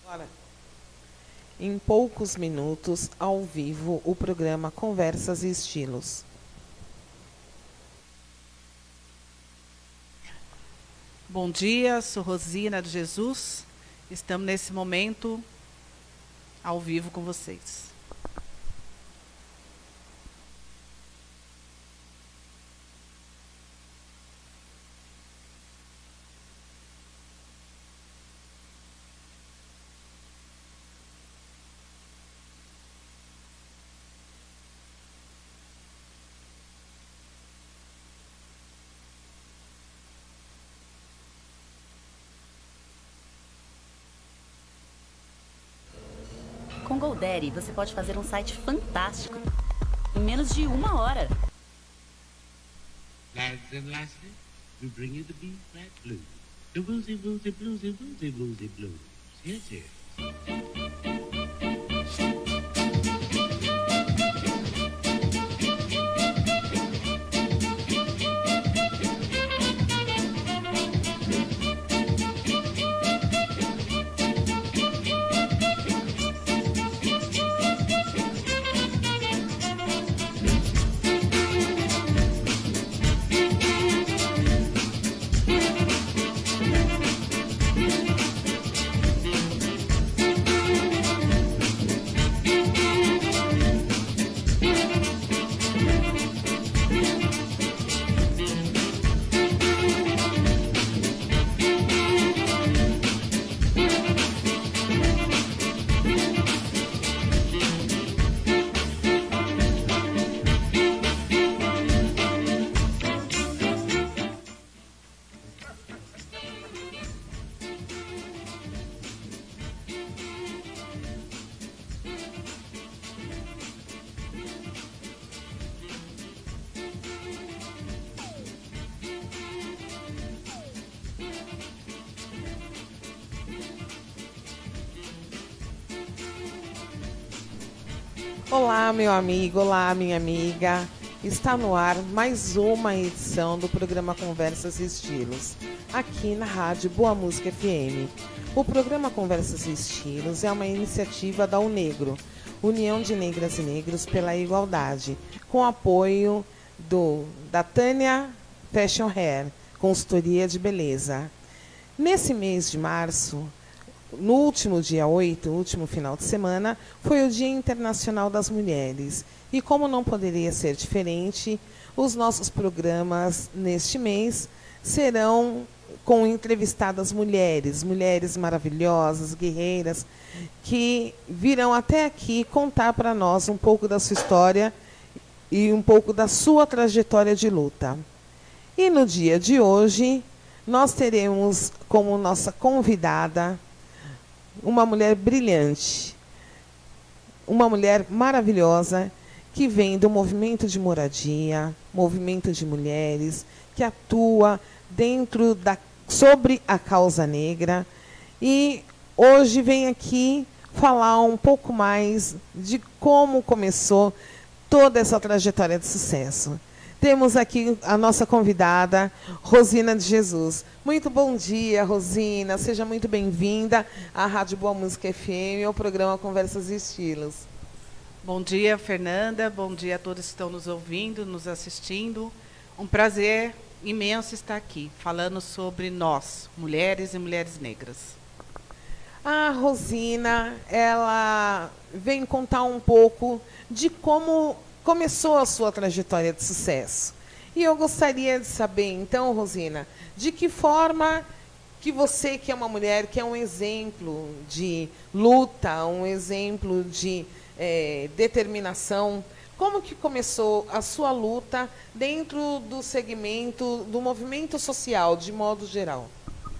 Ora, em poucos minutos, ao vivo, o programa Conversas e Estilos. Bom dia, sou Rosina de Jesus. Estamos nesse momento ao vivo com vocês. Com GoDaddy, você pode fazer um site fantástico em menos de 1 hora. Lads and lasses, we bring you the big flat blues. The woozy, woozy, bluesy, woozy, woozy blues. Yes, yes. Olá, meu amigo, olá, minha amiga. Está no ar mais uma edição do programa Conversas e Estilos, aqui na Rádio Boa Música FM. O programa Conversas e Estilos é uma iniciativa da UNEGRO, União de Negras e Negros pela Igualdade, com apoio da Tânia Fashion Hair, consultoria de beleza. Nesse mês de março, no último dia 8, último final de semana, foi o Dia Internacional das Mulheres. E como não poderia ser diferente, os nossos programas neste mês serão com entrevistadas mulheres, mulheres maravilhosas, guerreiras, que virão até aqui contar para nós um pouco da sua história e um pouco da sua trajetória de luta. E no dia de hoje, nós teremos como nossa convidada uma mulher brilhante, uma mulher maravilhosa, que vem do movimento de moradia, movimento de mulheres, que atua sobre a causa negra, e hoje vem aqui falar um pouco mais de como começou toda essa trajetória de sucesso. Temos aqui a nossa convidada, Rosina de Jesus. Muito bom dia, Rosina. Seja muito bem-vinda à Rádio Boa Música FM, ao programa Conversas e Estilos. Bom dia, Fernanda. Bom dia a todos que estão nos ouvindo, nos assistindo. Um prazer imenso estar aqui, falando sobre nós, mulheres e mulheres negras. A Rosina, ela vem contar um pouco de como começou a sua trajetória de sucesso. E eu gostaria de saber, então, Rosina, de que forma que você, que é uma mulher, que é um exemplo de luta, um exemplo de determinação, como que começou a sua luta dentro do segmento do movimento social, de modo geral?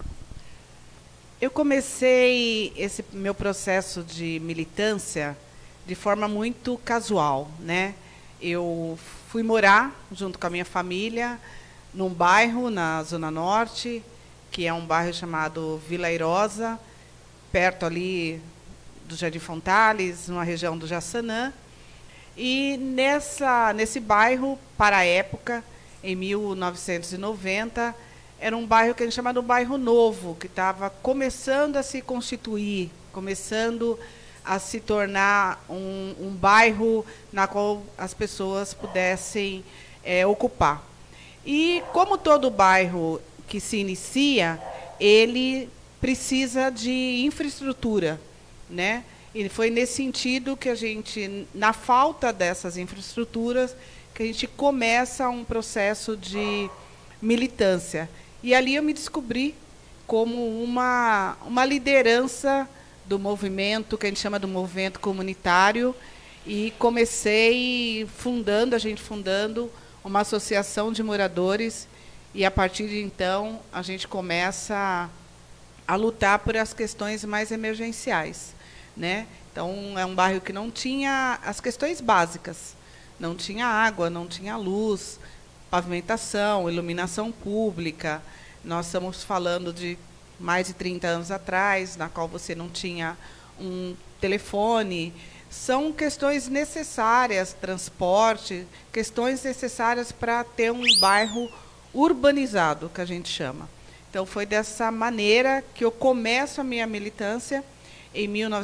Eu comecei esse meu processo de militância de forma muito casual, né? Eu fui morar junto com a minha família num bairro na Zona Norte, que é um bairro chamado Vila Airosa, perto ali do Jardim Fontales, numa região do Jaçanã. E nesse bairro, para a época, em 1990, era um bairro que a gente chama de bairro novo, que estava começando a se constituir começando a se tornar um bairro na qual as pessoas pudessem ocupar. E como todo bairro que se inicia, ele precisa de infraestrutura, né? E foi nesse sentido que a gente, na falta dessas infraestruturas, que a gente começa um processo de militância. E ali eu me descobri como uma liderança do movimento, que a gente chama do movimento comunitário, e comecei a gente fundando uma associação de moradores, e a partir de então a gente começa a lutar por as questões mais emergenciais, né? Então é um bairro que não tinha as questões básicas, não tinha água, não tinha luz, pavimentação, iluminação pública. Nós estamos falando de mais de 30 anos atrás, na qual você não tinha um telefone. São questões necessárias, transporte, questões necessárias para ter um bairro urbanizado, que a gente chama. Então, foi dessa maneira que eu começo a minha militância, em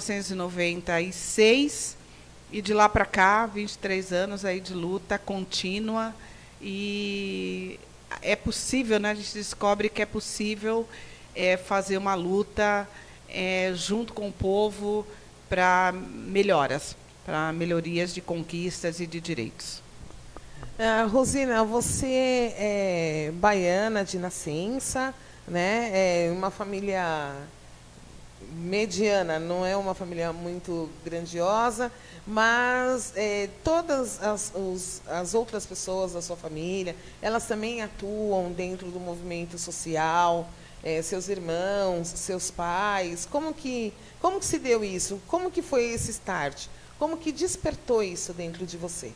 1996, e de lá para cá, 23 anos aí de luta contínua, e é possível, né? A gente descobre que é possível fazer uma luta junto com o povo para melhorias de conquistas e de direitos. Rosina, você é baiana de nascença, né? É uma família mediana, não é uma família muito grandiosa, mas todas as outras pessoas da sua família, elas também atuam dentro do movimento social, seus irmãos, seus pais. Como que se deu isso? Como que foi esse start? Como que despertou isso dentro de você?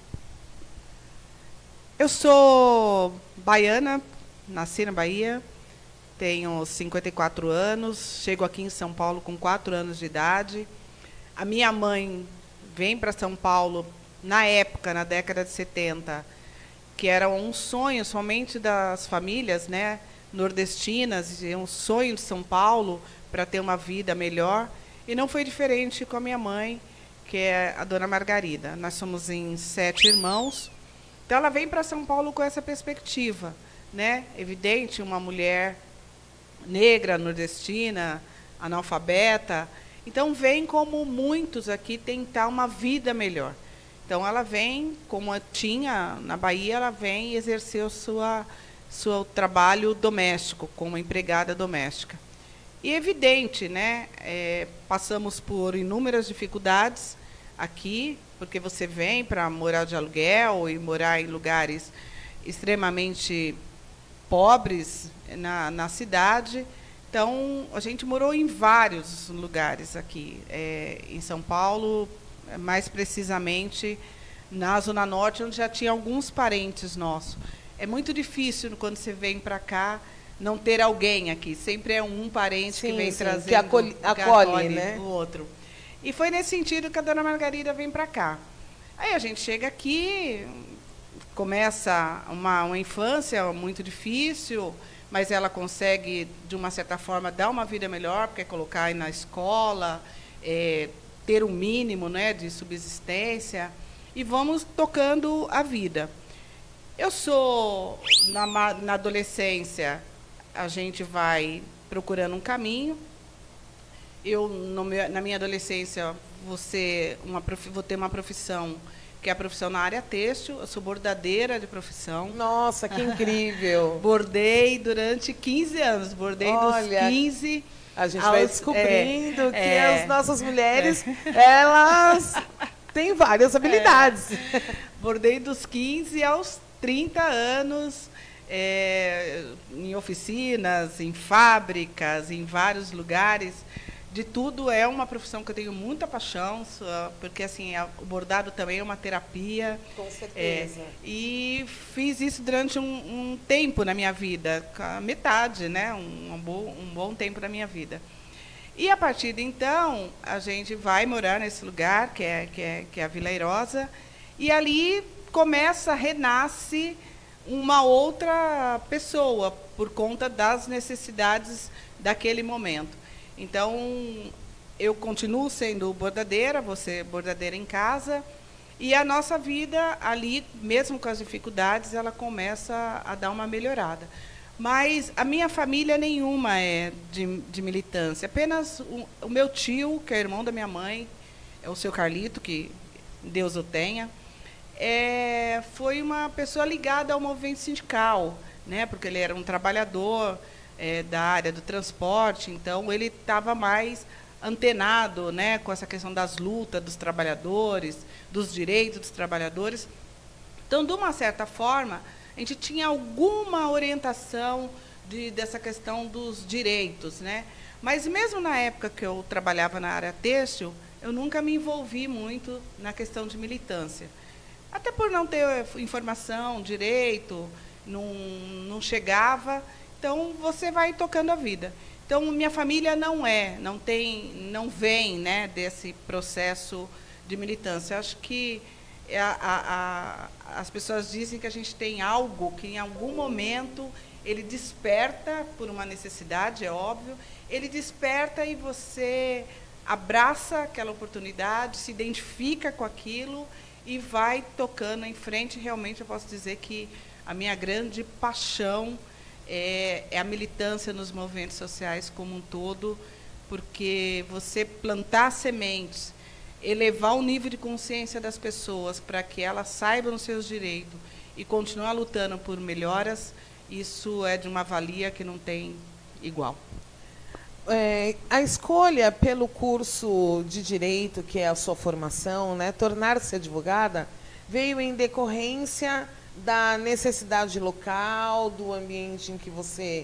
Eu sou baiana, nasci na Bahia, tenho 54 anos, chego aqui em São Paulo com 4 anos de idade. A minha mãe vem para São Paulo, na época, na década de 70, que era um sonho somente das famílias, né, nordestinas, um sonho de São Paulo para ter uma vida melhor. E não foi diferente com a minha mãe, que é a dona Margarida. Nós somos em 7 irmãos. Então, ela vem para São Paulo com essa perspectiva, né? Evidente, uma mulher negra, nordestina, analfabeta. Então, vem, como muitos aqui, tentar uma vida melhor. Então, ela vem, como tinha na Bahia, ela vem exercer o seu trabalho doméstico, como empregada doméstica. E evidente, né? Passamos por inúmeras dificuldades aqui, porque você vem para morar de aluguel e morar em lugares extremamente pobres na cidade. Então, a gente morou em vários lugares aqui, em São Paulo, mais precisamente na Zona Norte, onde já tinha alguns parentes nossos. É muito difícil, quando você vem para cá, não ter alguém aqui. Sempre é um parente que vem trazendo, que acolhe, né? O outro. E foi nesse sentido que a dona Margarida vem para cá. Aí a gente chega aqui, começa uma infância muito difícil, mas ela consegue, de uma certa forma, dar uma vida melhor, porque é colocar aí na escola, ter um mínimo, né, de subsistência, e vamos tocando a vida. Eu sou, na adolescência, a gente vai procurando um caminho. Eu, na minha adolescência, vou ter uma profissão, que é a profissão na área têxtil. Eu sou bordadeira de profissão. Nossa, que incrível! Bordei durante 15 anos. Bordei dos 15... A gente vai descobrindo que as nossas mulheres, elas têm várias habilidades. Bordei dos 15 aos 30 anos, em oficinas, em fábricas, em vários lugares. De tudo, é uma profissão que eu tenho muita paixão, porque assim, o bordado também é uma terapia. Com certeza. E fiz isso durante um tempo na minha vida, metade, né? Um bom tempo da minha vida. E, a partir de então, a gente vai morar nesse lugar, que é a Vila Airosa, e ali renasce uma outra pessoa, por conta das necessidades daquele momento. Então, eu continuo sendo bordadeira, vou ser bordadeira em casa, e a nossa vida ali, mesmo com as dificuldades, ela começa a dar uma melhorada. Mas a minha família nenhuma é de militância, apenas o meu tio, que é irmão da minha mãe, é o seu Carlito, que Deus o tenha, foi uma pessoa ligada ao movimento sindical, né, porque ele era um trabalhador da área do transporte, então ele estava mais antenado, né, com essa questão das lutas dos trabalhadores, dos direitos dos trabalhadores. Então, de uma certa forma, a gente tinha alguma orientação dessa questão dos direitos, né? Mas, mesmo na época que eu trabalhava na área têxtil, eu nunca me envolvi muito na questão de militância. Até por não ter informação, direito, não chegava. Então, você vai tocando a vida. Então, minha família não vem, né, desse processo de militância. Acho que as pessoas dizem que a gente tem algo que, em algum momento, ele desperta por uma necessidade, é óbvio, ele desperta e você abraça aquela oportunidade, se identifica com aquilo e vai tocando em frente. Realmente, eu posso dizer que a minha grande paixão é a militância nos movimentos sociais como um todo, porque você plantar sementes, elevar o nível de consciência das pessoas para que elas saibam os seus direitos e continuar lutando por melhoras, isso é de uma valia que não tem igual. A escolha pelo curso de Direito, que é a sua formação, né, tornar-se advogada, veio em decorrência da necessidade local, do ambiente em que você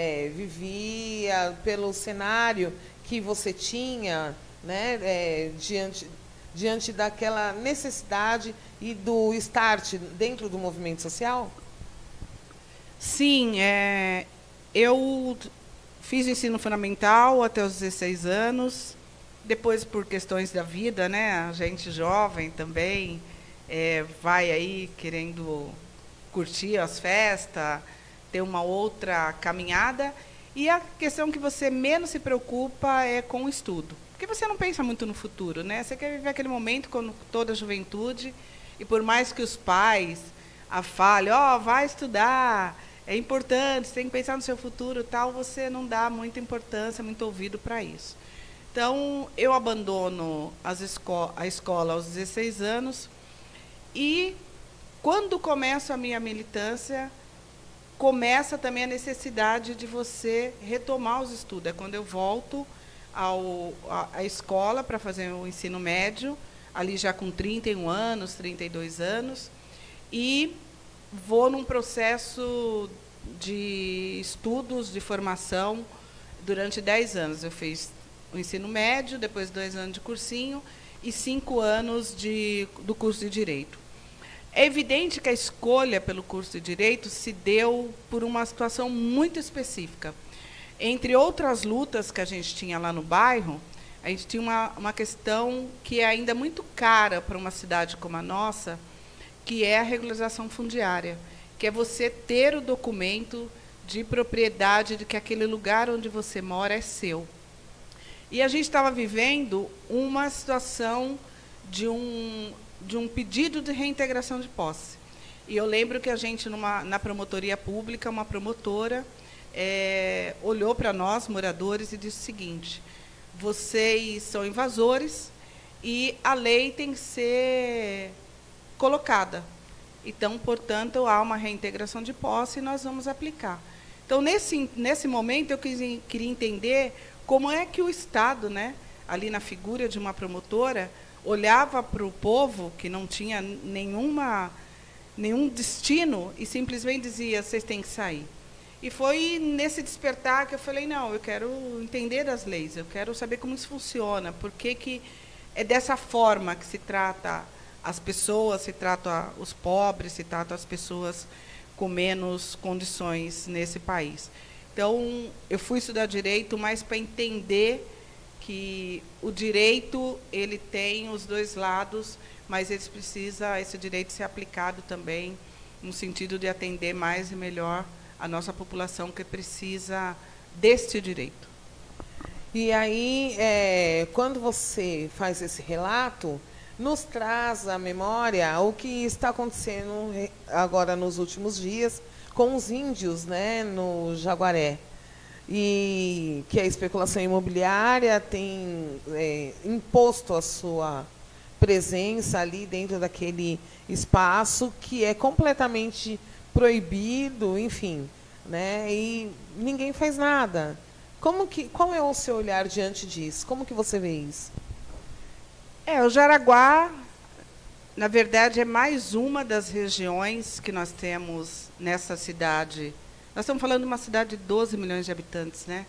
vivia, pelo cenário que você tinha, né, diante daquela necessidade e do start dentro do movimento social? Sim, eu fiz o ensino fundamental até os 16 anos, depois, por questões da vida, né, a gente jovem também vai aí querendo curtir as festas, ter uma outra caminhada, e a questão que você menos se preocupa é com o estudo, porque você não pensa muito no futuro, né? Você quer viver aquele momento com toda a juventude, e por mais que os pais falem, vai estudar, é importante, você tem que pensar no seu futuro, tal, você não dá muita importância, muito ouvido para isso. Então, eu abandono a escola aos 16 anos, e quando começa a minha militância, começa também a necessidade de você retomar os estudos. É quando eu volto à escola para fazer o ensino médio, ali já com 31 anos, 32 anos, e vou num processo de estudos, de formação, durante 10 anos. Eu fiz o ensino médio, depois 2 anos de cursinho e 5 anos do curso de Direito. É evidente que a escolha pelo curso de Direito se deu por uma situação muito específica. Entre outras lutas que a gente tinha lá no bairro, a gente tinha uma questão que é ainda muito cara para uma cidade como a nossa, que é a regularização fundiária, que é você ter o documento de propriedade de que aquele lugar onde você mora é seu. E a gente estava vivendo uma situação de um pedido de reintegração de posse. E eu lembro que a gente, na promotoria pública, uma promotora olhou para nós, moradores, e disse o seguinte: vocês são invasores e a lei tem que ser colocada. Então, portanto, há uma reintegração de posse e nós vamos aplicar. Então, nesse momento, eu queria entender como é que o Estado, né, ali na figura de uma promotora, olhava para o povo que não tinha nenhum destino e simplesmente dizia: vocês têm que sair. E foi nesse despertar que eu falei: não, eu quero entender das leis, eu quero saber como isso funciona, por que é dessa forma que se trata as pessoas, se trata os pobres, se trata as pessoas com menos condições nesse país. Então, eu fui estudar Direito mais para entender que o direito ele tem os dois lados, mas esse direito ser aplicado também no sentido de atender mais e melhor a nossa população que precisa deste direito. E aí, quando você faz esse relato, nos traz à memória o que está acontecendo agora nos últimos dias com os índios, né, no Jaguaré. E que a especulação imobiliária tem imposto a sua presença ali dentro daquele espaço que é completamente proibido, enfim, né, e ninguém faz nada. Qual é o seu olhar diante disso? Como que você vê isso? O Jaraguá, na verdade, é mais uma das regiões que nós temos nessa cidade. Nós estamos falando de uma cidade de 12 milhões de habitantes, né?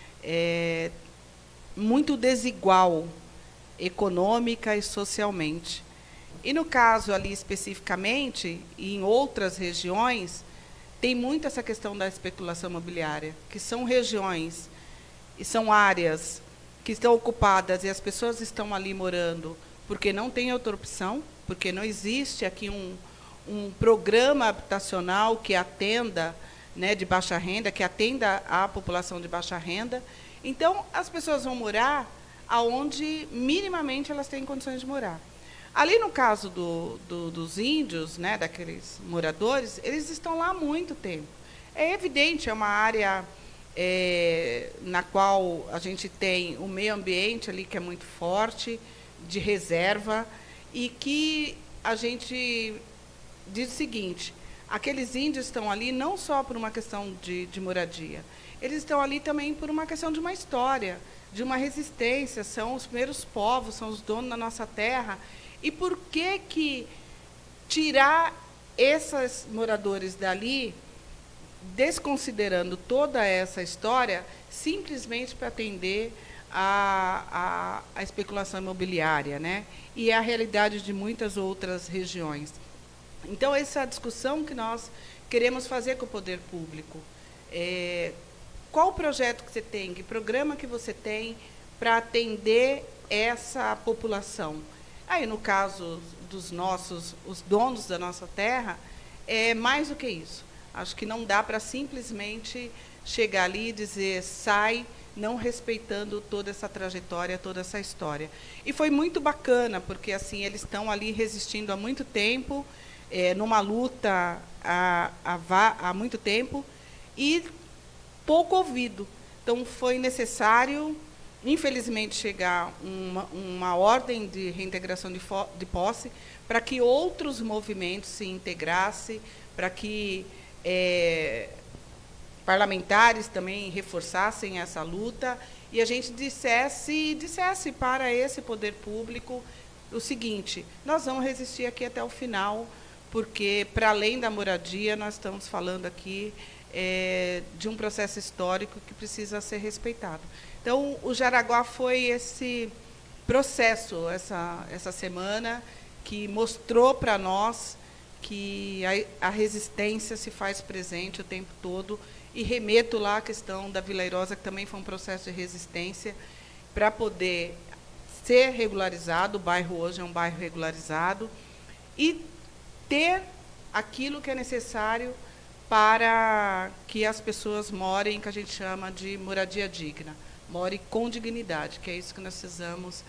Muito desigual econômica e socialmente. E no caso ali especificamente, e em outras regiões, tem muito essa questão da especulação imobiliária, que são regiões e são áreas que estão ocupadas e as pessoas estão ali morando porque não tem outra opção, porque não existe aqui um programa habitacional que atenda, né, de baixa renda, que atenda a população de baixa renda. Então, as pessoas vão morar aonde minimamente elas têm condições de morar. Ali no caso dos índios, né, daqueles moradores, eles estão lá há muito tempo. É evidente, é uma área na qual a gente tem o meio ambiente ali que é muito forte, de reserva, e que a gente diz o seguinte: aqueles índios estão ali não só por uma questão de moradia, eles estão ali também por uma questão de uma história, de uma resistência, são os primeiros povos, são os donos da nossa terra. E por que tirar esses moradores dali, desconsiderando toda essa história, simplesmente para atender a especulação imobiliária, né? E a realidade de muitas outras regiões? Então, essa é a discussão que nós queremos fazer com o poder público. Qual o projeto que você tem, que programa que você tem para atender essa população? Aí, no caso os donos da nossa terra, é mais do que isso. Acho que não dá para simplesmente chegar ali e dizer sai, não respeitando toda essa trajetória, toda essa história. E foi muito bacana, porque assim eles estão ali resistindo há muito tempo, numa luta há muito tempo, e pouco ouvido. Então, foi necessário, infelizmente, chegar uma ordem de reintegração de posse para que outros movimentos se integrassem, para que parlamentares também reforçassem essa luta, e a gente dissesse para esse poder público o seguinte: nós vamos resistir aqui até o final, porque, para além da moradia, nós estamos falando aqui de um processo histórico que precisa ser respeitado. Então, o Jaraguá foi esse processo, essa semana, que mostrou para nós que a resistência se faz presente o tempo todo, e remeto lá à questão da Vila Airosa, que também foi um processo de resistência para poder ser regularizado. O bairro hoje é um bairro regularizado, e ter aquilo que é necessário para que as pessoas morem, que a gente chama de moradia digna, more com dignidade, que é isso que nós precisamos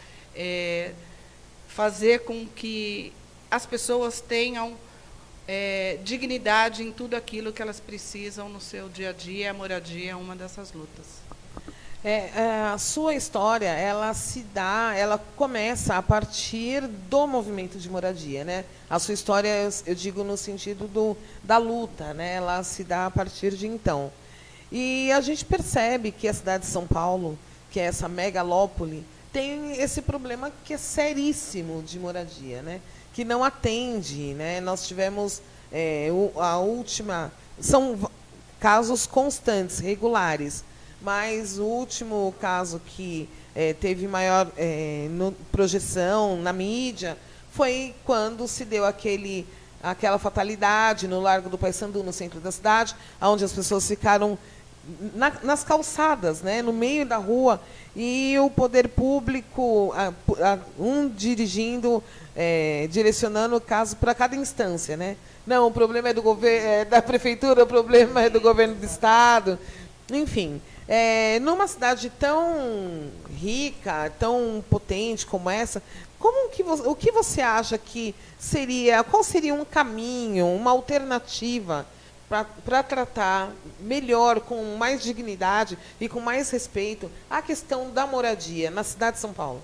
fazer com que as pessoas tenham dignidade em tudo aquilo que elas precisam no seu dia a dia. A moradia é uma dessas lutas. A sua história, ela começa a partir do movimento de moradia, né? A sua história, eu digo no sentido da luta, né? Ela se dá a partir de então. E a gente percebe que a cidade de São Paulo, que é essa megalópole, tem esse problema que é seríssimo de moradia, né? Que não atende, né? Nós tivemos a última... São casos constantes, regulares, mas o último caso que teve maior projeção na mídia foi quando se deu aquela fatalidade no Largo do Paissandu, no centro da cidade, onde as pessoas ficaram nas calçadas, né, no meio da rua, e o poder público, dirigindo, direcionando o caso para cada instância, né? Não, o problema é do governo, da prefeitura, o problema é do governo do estado, enfim. Numa cidade tão rica, tão potente como essa, o que você acha que qual seria um caminho, uma alternativa para tratar melhor, com mais dignidade e com mais respeito, a questão da moradia na cidade de São Paulo?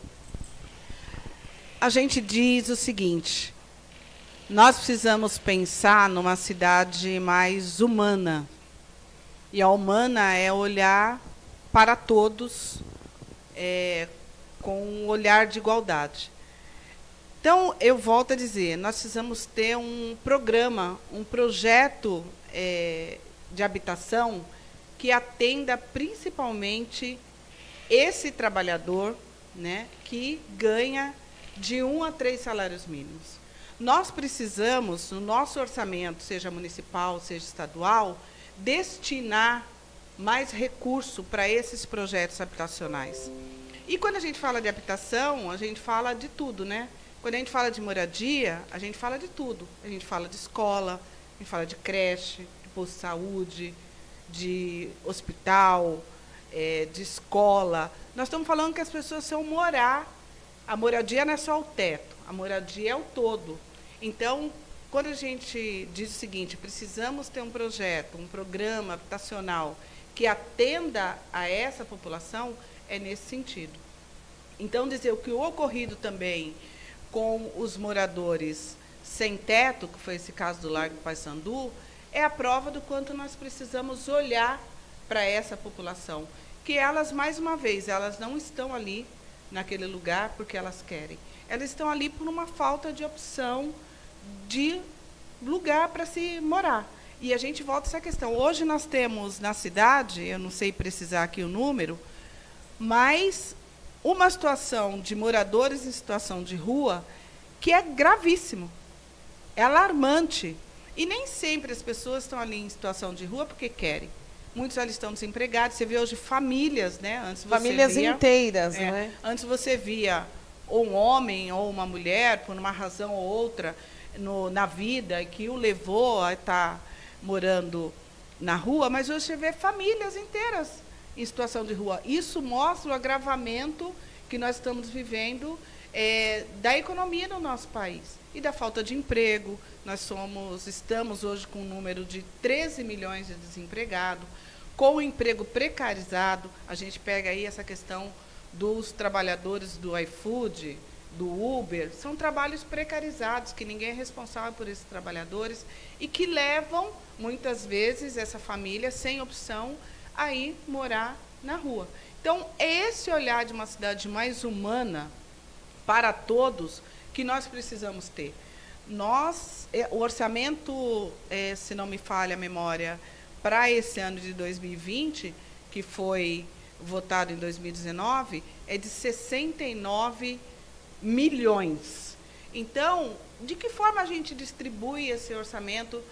A gente diz o seguinte: nós precisamos pensar numa cidade mais humana. E a humana é olhar para todos com um olhar de igualdade. Então, eu volto a dizer, nós precisamos ter um programa, um projeto de habitação que atenda principalmente esse trabalhador, né, que ganha de 1 a 3 salários mínimos. Nós precisamos, no nosso orçamento, seja municipal, seja estadual, destinar mais recurso para esses projetos habitacionais. E quando a gente fala de habitação, a gente fala de tudo, né? Quando a gente fala de moradia, a gente fala de tudo. A gente fala de escola, a gente fala de creche, de posto de saúde, de hospital, de escola. Nós estamos falando que as pessoas precisam morar. A moradia não é só o teto, a moradia é o todo. Então, quando a gente diz o seguinte, precisamos ter um projeto, um programa habitacional que atenda a essa população, é nesse sentido. Então, dizer o que o ocorrido também com os moradores sem teto, que foi esse caso do Largo Paissandu, é a prova do quanto nós precisamos olhar para essa população. Que elas, mais uma vez, elas não estão ali naquele lugar porque elas querem. Elas estão ali por uma falta de opção de lugar para se morar. E a gente volta a essa questão. Hoje nós temos na cidade, eu não sei precisar aqui o número, mas uma situação de moradores em situação de rua que é gravíssimo, é alarmante. E nem sempre as pessoas estão ali em situação de rua porque querem. Muitos ali estão desempregados. Você vê hoje famílias, né? Antes famílias inteiras, não é? Antes você via ou um homem ou uma mulher, por uma razão ou outra, na vida, que o levou a estar morando na rua, mas hoje você vê famílias inteiras em situação de rua. Isso mostra o agravamento que nós estamos vivendo da economia no nosso país e da falta de emprego. Estamos hoje com um número de 13 milhões de desempregados, com o emprego precarizado. A gente pega aí essa questão dos trabalhadores do iFood, do Uber, são trabalhos precarizados, que ninguém é responsável por esses trabalhadores e que levam, muitas vezes, essa família sem opção a ir morar na rua. Então, é esse olhar de uma cidade mais humana para todos que nós precisamos ter. O orçamento, se não me falha a memória, para esse ano de 2020, que foi votado em 2019, é de 69 milhões. Então, de que forma a gente distribui esse orçamento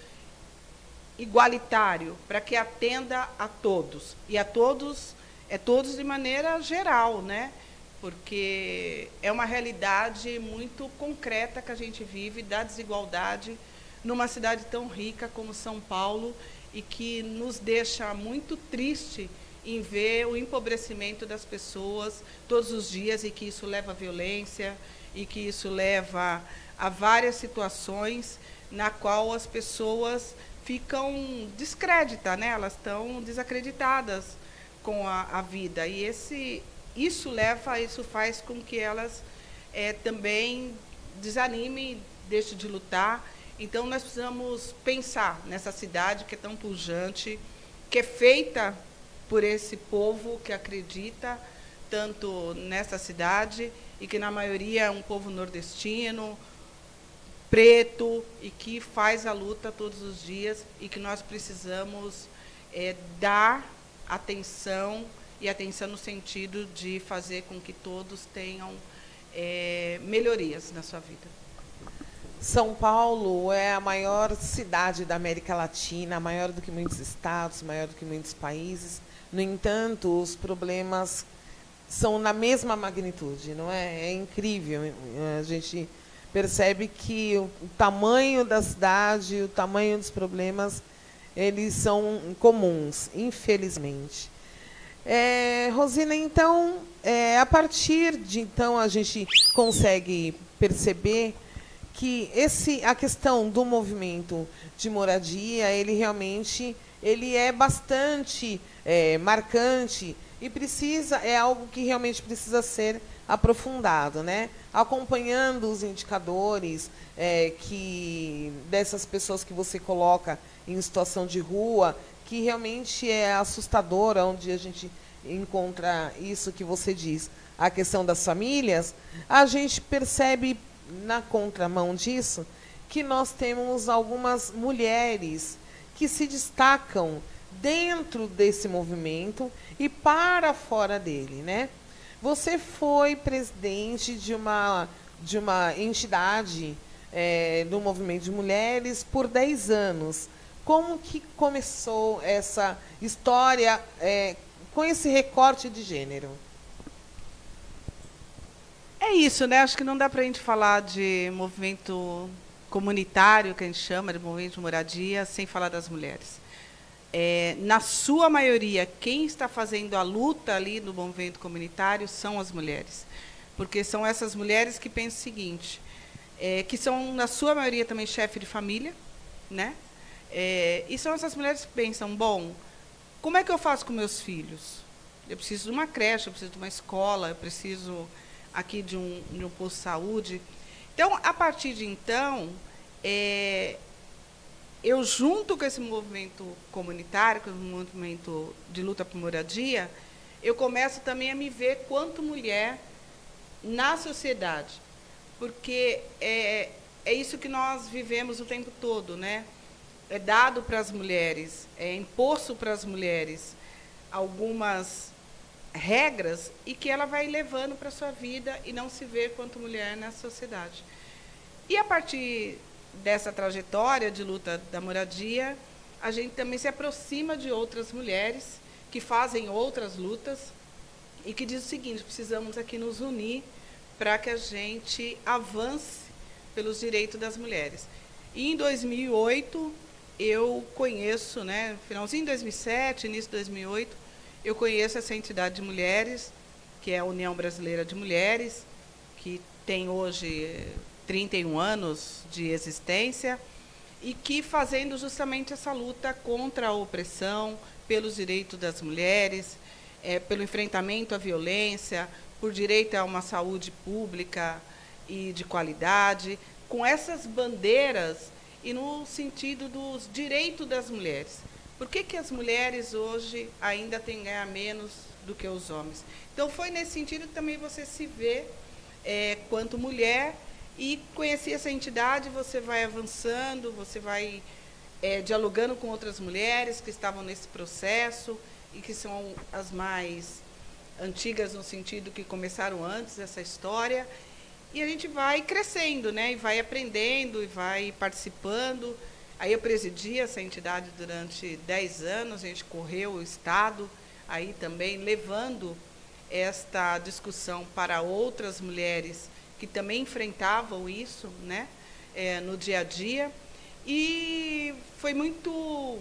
igualitário para que atenda a todos? E a todos, todos de maneira geral, né? Porque é uma realidade muito concreta que a gente vive da desigualdade numa cidade tão rica como São Paulo e que nos deixa muito triste em ver o empobrecimento das pessoas todos os dias e que isso leva à violência e que isso leva a várias situações na qual as pessoas ficam descréditas, né? Elas estão desacreditadas com a vida. E isso faz com que elas também desanimem, deixem de lutar. Então, nós precisamos pensar nessa cidade que é tão pujante, que é feita por esse povo que acredita tanto nessa cidade e que, na maioria, é um povo nordestino, preto, e que faz a luta todos os dias e que nós precisamos dar atenção, e atenção no sentido de fazer com que todos tenham melhorias na sua vida. São Paulo é a maior cidade da América Latina, maior do que muitos estados, maior do que muitos países. No entanto, os problemas são na mesma magnitude, não é? É incrível. A gente percebe que o tamanho da cidade, o tamanho dos problemas, eles são comuns, infelizmente. Rosina, então, a partir de então a gente consegue perceber que a questão do movimento de moradia, ele realmente é bastante marcante e é algo que realmente precisa ser aprofundado, né? Acompanhando os indicadores dessas pessoas que você coloca em situação de rua, que realmente é assustadora, onde a gente encontra isso que você diz, a questão das famílias, a gente percebe, na contramão disso, que nós temos algumas mulheres que se destacam dentro desse movimento e para fora dele, né? Você foi presidente de uma entidade do movimento de mulheres por 10 anos. Como que começou essa história com esse recorte de gênero? É isso, né? Acho que não dá para a gente falar de movimento comunitário, que a gente chama de movimento de moradia, sem falar das mulheres. Na sua maioria, quem está fazendo a luta ali no movimento comunitário são as mulheres. Porque são essas mulheres que pensam o seguinte, que são, na sua maioria, também chefe de família, né? E são essas mulheres que pensam, bom, como é que eu faço com meus filhos? Eu preciso de uma creche, eu preciso de uma escola, eu preciso aqui de um posto de saúde. Então, a partir de então, eu, junto com esse movimento comunitário, com o movimento de luta por moradia, eu começo também a me ver quanto mulher na sociedade. Porque é isso que nós vivemos o tempo todo, né? É dado para as mulheres, é imposto para as mulheres algumas regras e que ela vai levando para a sua vida e não se vê quanto mulher na sociedade. E, a partir dessa trajetória de luta da moradia, a gente também se aproxima de outras mulheres que fazem outras lutas e que diz o seguinte, precisamos aqui nos unir para que a gente avance pelos direitos das mulheres. E, em 2008, eu conheço, né, finalzinho de 2007, início de 2008, eu conheço essa entidade de mulheres, que é a União Brasileira de Mulheres, que tem hoje 31 anos de existência, e que fazendo justamente essa luta contra a opressão, pelos direitos das mulheres, pelo enfrentamento à violência, por direito a uma saúde pública e de qualidade, com essas bandeiras e no sentido dos direitos das mulheres. Por que as mulheres hoje ainda têm que ganhar menos do que os homens? Então, foi nesse sentido que também você se vê quanto mulher e conhecer essa entidade, você vai avançando, você vai dialogando com outras mulheres que estavam nesse processo e que são as mais antigas no sentido que começaram antes dessa história. E a gente vai crescendo, né? E vai aprendendo, e vai participando. Aí eu presidi essa entidade durante 10 anos, a gente correu o Estado, aí também levando esta discussão para outras mulheres que também enfrentavam isso, né? No dia a dia. E foi muito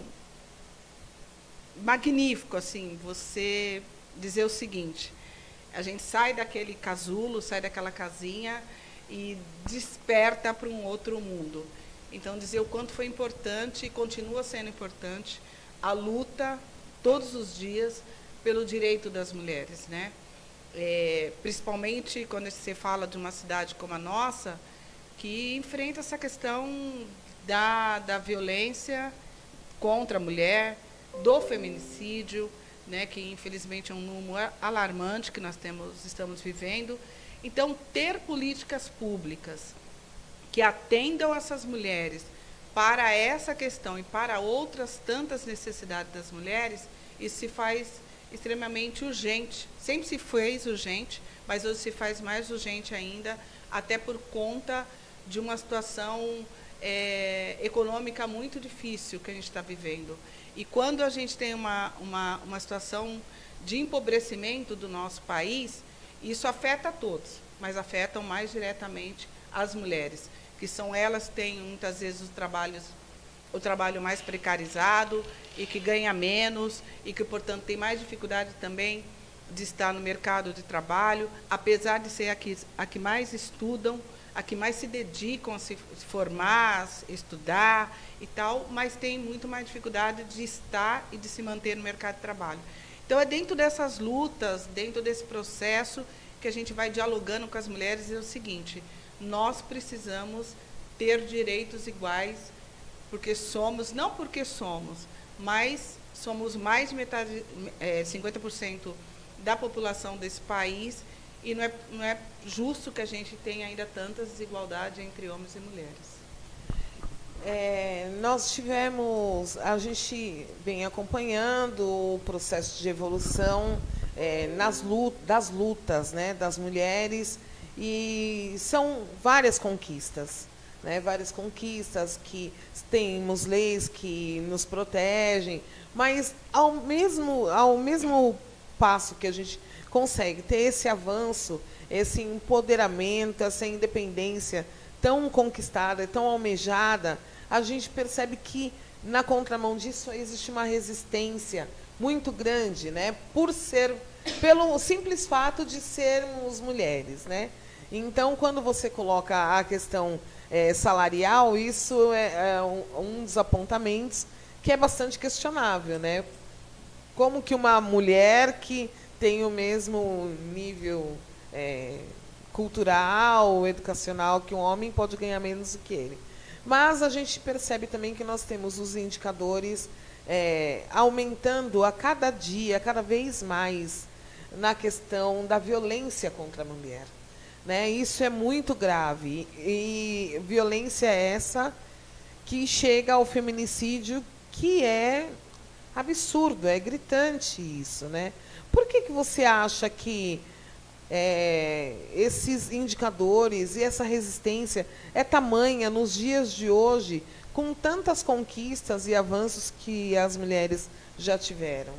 magnífico, assim, você dizer o seguinte, a gente sai daquele casulo, sai daquela casinha e desperta para um outro mundo. Então, dizer o quanto foi importante e continua sendo importante a luta, todos os dias, pelo direito das mulheres, né? Principalmente quando você fala de uma cidade como a nossa, que enfrenta essa questão da violência contra a mulher, do feminicídio, né, que infelizmente é um número alarmante que nós estamos vivendo. Então, ter políticas públicas que atendam essas mulheres para essa questão e para outras tantas necessidades das mulheres, isso se faz extremamente urgente. Sempre se fez urgente, mas hoje se faz mais urgente ainda, até por conta de uma situação econômica muito difícil que a gente está vivendo. E quando a gente tem uma situação de empobrecimento do nosso país, isso afeta a todos, mas afetam mais diretamente as mulheres, que são elas que têm muitas vezes os trabalhos o trabalho mais precarizado e que ganha menos e que, portanto, tem mais dificuldade também de estar no mercado de trabalho, apesar de ser a que mais estudam, a que mais se dedicam a se formar, estudar e tal, mas tem muito mais dificuldade de estar e de se manter no mercado de trabalho. Então, é dentro dessas lutas, dentro desse processo, que a gente vai dialogando com as mulheres, e é o seguinte: nós precisamos ter direitos iguais, porque somos, não porque somos, mas somos mais de metade, 50% da população desse país, e não é justo que a gente tenha ainda tanta desigualdade entre homens e mulheres. Nós tivemos, a gente vem acompanhando o processo de evolução das lutas, né, das mulheres, e são várias conquistas, né, várias conquistas, que temos leis que nos protegem, mas ao mesmo passo que a gente consegue ter esse avanço, esse empoderamento, essa independência tão conquistada, tão almejada, a gente percebe que, na contramão disso, existe uma resistência muito grande, né, pelo simples fato de sermos mulheres, né? Então, quando você coloca a questão salarial, isso é um dos apontamentos que é bastante questionável, né? Como que uma mulher que tem o mesmo nível cultural, educacional que um homem pode ganhar menos do que ele? Mas a gente percebe também que nós temos os indicadores aumentando a cada dia, cada vez mais, na questão da violência contra a mulher, né? Isso é muito grave, e violência essa que chega ao feminicídio, que é absurdo, é gritante isso, né? Por que você acha que esses indicadores e essa resistência é tamanha nos dias de hoje, com tantas conquistas e avanços que as mulheres já tiveram?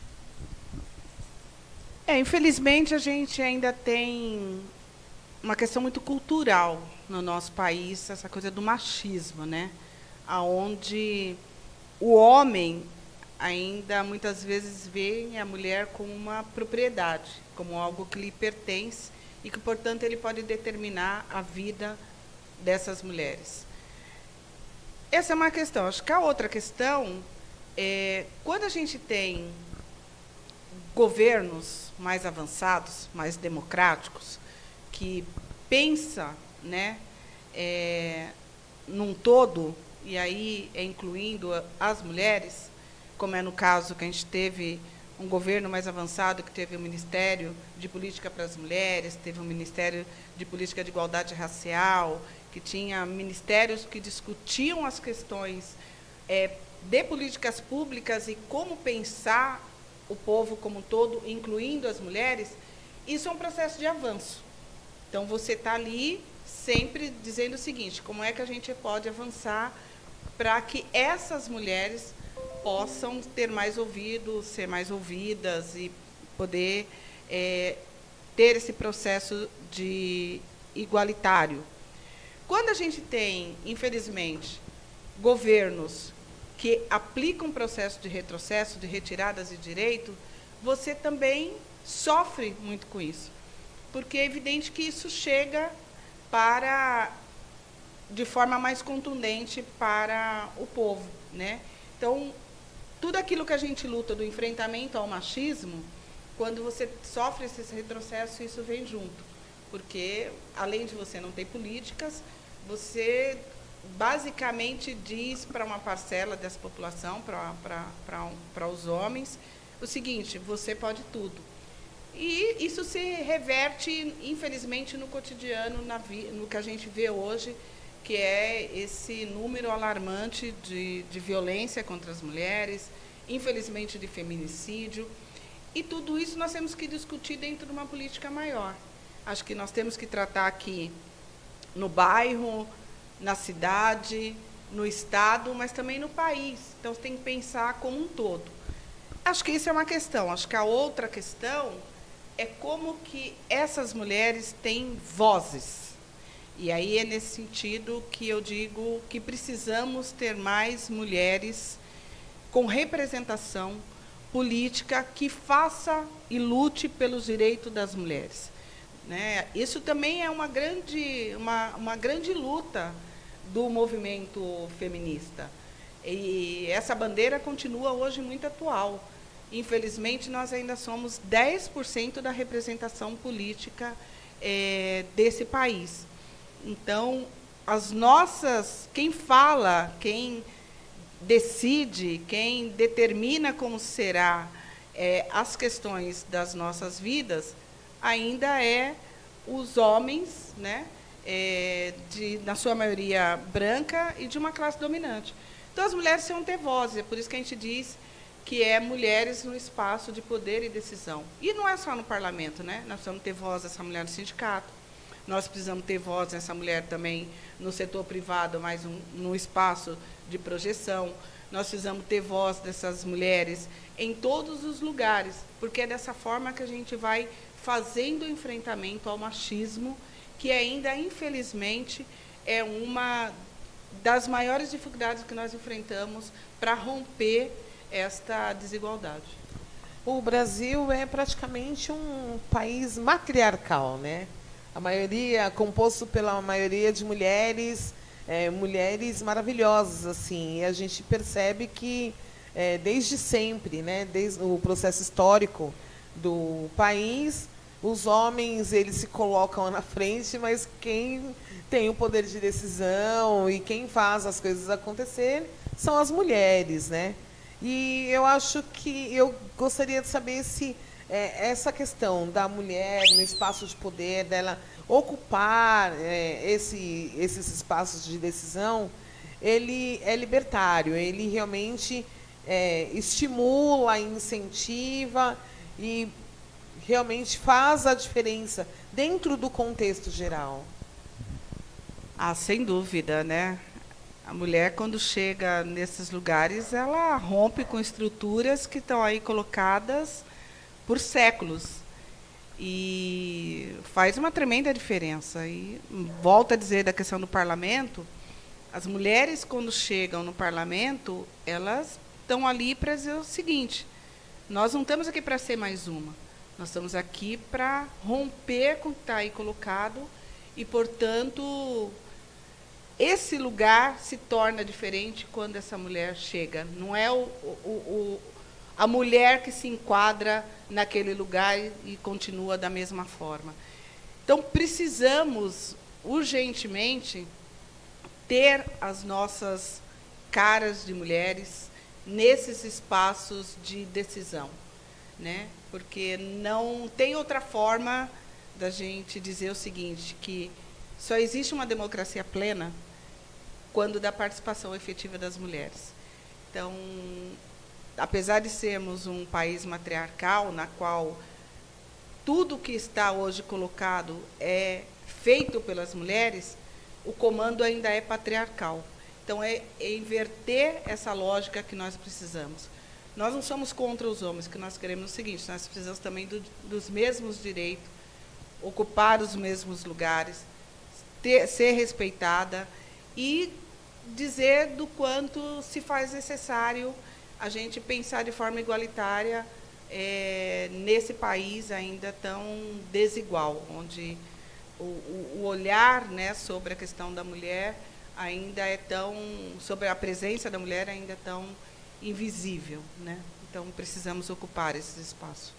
Infelizmente, a gente ainda tem uma questão muito cultural no nosso país, essa coisa do machismo, né? Onde o homem ainda muitas vezes vê a mulher como uma propriedade, como algo que lhe pertence e que, portanto, ele pode determinar a vida dessas mulheres. Essa é uma questão. Acho que a outra questão é quando a gente tem governos mais avançados, mais democráticos, que pensa, né, num todo, e aí incluindo as mulheres, como é no caso que a gente teve um governo mais avançado, que teve o Ministério de Política para as Mulheres, teve o Ministério de Política de Igualdade Racial, que tinha ministérios que discutiam as questões de políticas públicas e como pensar o povo como um todo, incluindo as mulheres. Isso é um processo de avanço. Então, você está ali sempre dizendo o seguinte: como é que a gente pode avançar para que essas mulheres possam ter mais ouvido, ser mais ouvidas e poder ter esse processo de igualitário. Quando a gente tem, infelizmente, governos que aplicam um processo de retrocesso, de retiradas de direito, você também sofre muito com isso, porque é evidente que isso chega de forma mais contundente para o povo, né? Então, tudo aquilo que a gente luta do enfrentamento ao machismo, quando você sofre esse retrocesso, isso vem junto. Porque, além de você não ter políticas, você basicamente diz para uma parcela dessa população, para os homens, o seguinte: você pode tudo. E isso se reverte, infelizmente, no cotidiano, no que a gente vê hoje, que é esse número alarmante de violência contra as mulheres, infelizmente de feminicídio. E tudo isso nós temos que discutir dentro de uma política maior. Acho que nós temos que tratar aqui no bairro, na cidade, no estado, mas também no país. Então, você tem que pensar como um todo. Acho que isso é uma questão. Acho que a outra questão é como que essas mulheres têm vozes. E aí é nesse sentido que eu digo que precisamos ter mais mulheres com representação política que faça e lute pelos direitos das mulheres, né? Isso também é uma grande luta do movimento feminista. E essa bandeira continua hoje muito atual. Infelizmente, nós ainda somos 10% da representação política desse país. Então, quem fala, quem decide, quem determina como será as questões das nossas vidas, ainda os homens, né, na sua maioria branca e de uma classe dominante. Então, as mulheres precisam ter voz, é por isso que a gente diz que é mulheres no espaço de poder e decisão. E não é só no parlamento, né? Nós precisamos ter voz dessa mulher no sindicato, nós precisamos ter voz dessa mulher também no setor privado, mas no espaço de projeção. Nós precisamos ter voz dessas mulheres em todos os lugares, porque é dessa forma que a gente vai fazendo o enfrentamento ao machismo, que ainda, infelizmente, é uma das maiores dificuldades que nós enfrentamos para romper esta desigualdade. O Brasil é praticamente um país matriarcal, né? A maioria, composto pela maioria de mulheres, mulheres maravilhosas, assim, e a gente percebe que desde sempre, né, desde o processo histórico do país, os homens eles se colocam na frente, mas quem tem o poder de decisão e quem faz as coisas acontecer são as mulheres, né? E eu acho que eu gostaria de saber se essa questão da mulher no espaço de poder, dela ocupar esses espaços de decisão, ele é libertário, ele realmente estimula, incentiva e realmente faz a diferença dentro do contexto geral. Ah, sem dúvida, né? A mulher, quando chega nesses lugares, ela rompe com estruturas que estão aí colocadas por séculos. E faz uma tremenda diferença. E volto a dizer da questão do parlamento, as mulheres, quando chegam no parlamento, elas estão ali para dizer o seguinte: nós não estamos aqui para ser mais uma, nós estamos aqui para romper com o que está aí colocado e, portanto, esse lugar se torna diferente quando essa mulher chega. Não é a mulher que se enquadra naquele lugar e continua da mesma forma. Então, precisamos, urgentemente, ter as nossas caras de mulheres nesses espaços de decisão, né? Porque não tem outra forma da gente dizer o seguinte, que só existe uma democracia plena quando da participação efetiva das mulheres. Então, apesar de sermos um país matriarcal, na qual tudo que está hoje colocado é feito pelas mulheres, o comando ainda é patriarcal. Então, é inverter essa lógica que nós precisamos. Nós não somos contra os homens, que nós queremos o seguinte: nós precisamos também dos mesmos direitos, ocupar os mesmos lugares, ser respeitada e dizer do quanto se faz necessário a gente pensar de forma igualitária nesse país ainda tão desigual, onde o olhar, né, sobre a questão da mulher ainda é tão, sobre a presença da mulher ainda é tão invisível, né? Então precisamos ocupar esses espaços.